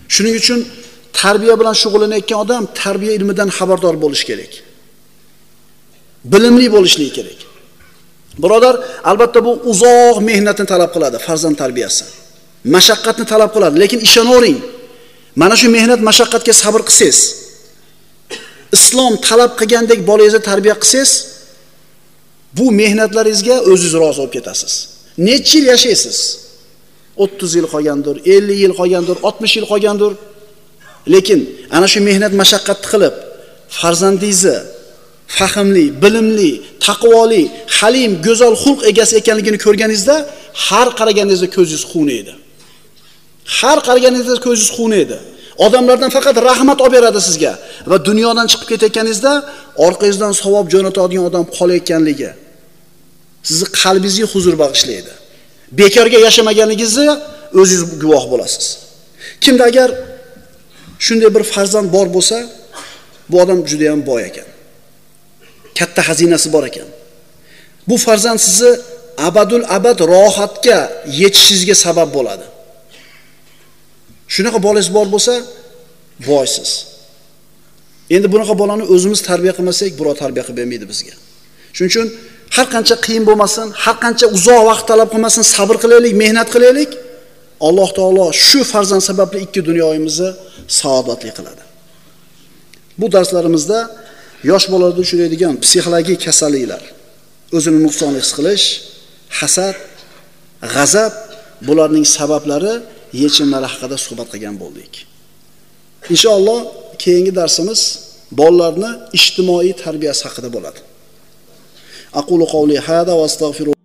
Shuning uchun tarbiya bilan shug'ullanayotgan odam tarbiya ilmidan xabardor bo'lish kerak. Bilimli bo'lishligi kerak. Birodar, albatta bu uzoq mehnatni talab qiladi, farzand tarbiyasi. Mashaqqatni talab qiladi, lekin ishonavering. Mana shu mehnat mashaqqatga sabr qilsangiz, islom talab qilgandek bolangizni tarbiya qilsangiz, bu mehnatlaringizga o'zingiz rozi bo'lib ketasiz. Necha yil yashaysiz? 30 yil qolgandir, 50 yil qolgandir, 60 yil qolgandir. Lekin ana shu mehnat mashaqqatni qilib, farzandingizni fahmli, bilimli, taqvoli, halim, go'zal xulq egasi ekanligini ko'rganingizda, har qaraganingizda ko'zingiz quvnaydi. Har qaraganingizda ko'zingiz quvnaydi. Odamlardan faqat rahmat olib beradi sizga va dunyodan chiqib ketayotganingizda orqangizdan savob jo'natadigan odam qolayotganligi sizni qalbingizga huzur bag'ishlaydi. Bekorga yashamaganligingizni o'zingiz guvoh bo'lasiz. Kimda agar shunday bir farzand bor bo'lsa, bu odam juda ham boy ekan. Katta xazinasi bor ekan. Bu farzand sizni abadul abad rohatga yetishingizga sabab bo'ladi. Shunaqa bolangiz bor bo'lsa, boysiz. Endi bunaqa bolani o'zimiz tarbiya qilmasak, birov tarbiya qilib bermaydi bizga. Shuning uchun har qancha qiyin bo'lmasin, har qancha uzoq vaqt talab qilmasin, sabr qilaylik, mehnat qilaylik. Alloh taolo shu farzand sababli ikki dunyoyimizni saodatli qiladi. Bu darslarimizda yosh bolalarda uchraydigan psixologik kasalliklar, o'zini nuqsonli his qilish, hasad, g'azab, bularning sabablari, yechimlari haqida suhbat qilgan bo'ldik. Inshaalloh keyingi darsimiz bolalarni ijtimoiy tarbiyasi haqida bo'ladi. Aqulu qawli hada va astagfiru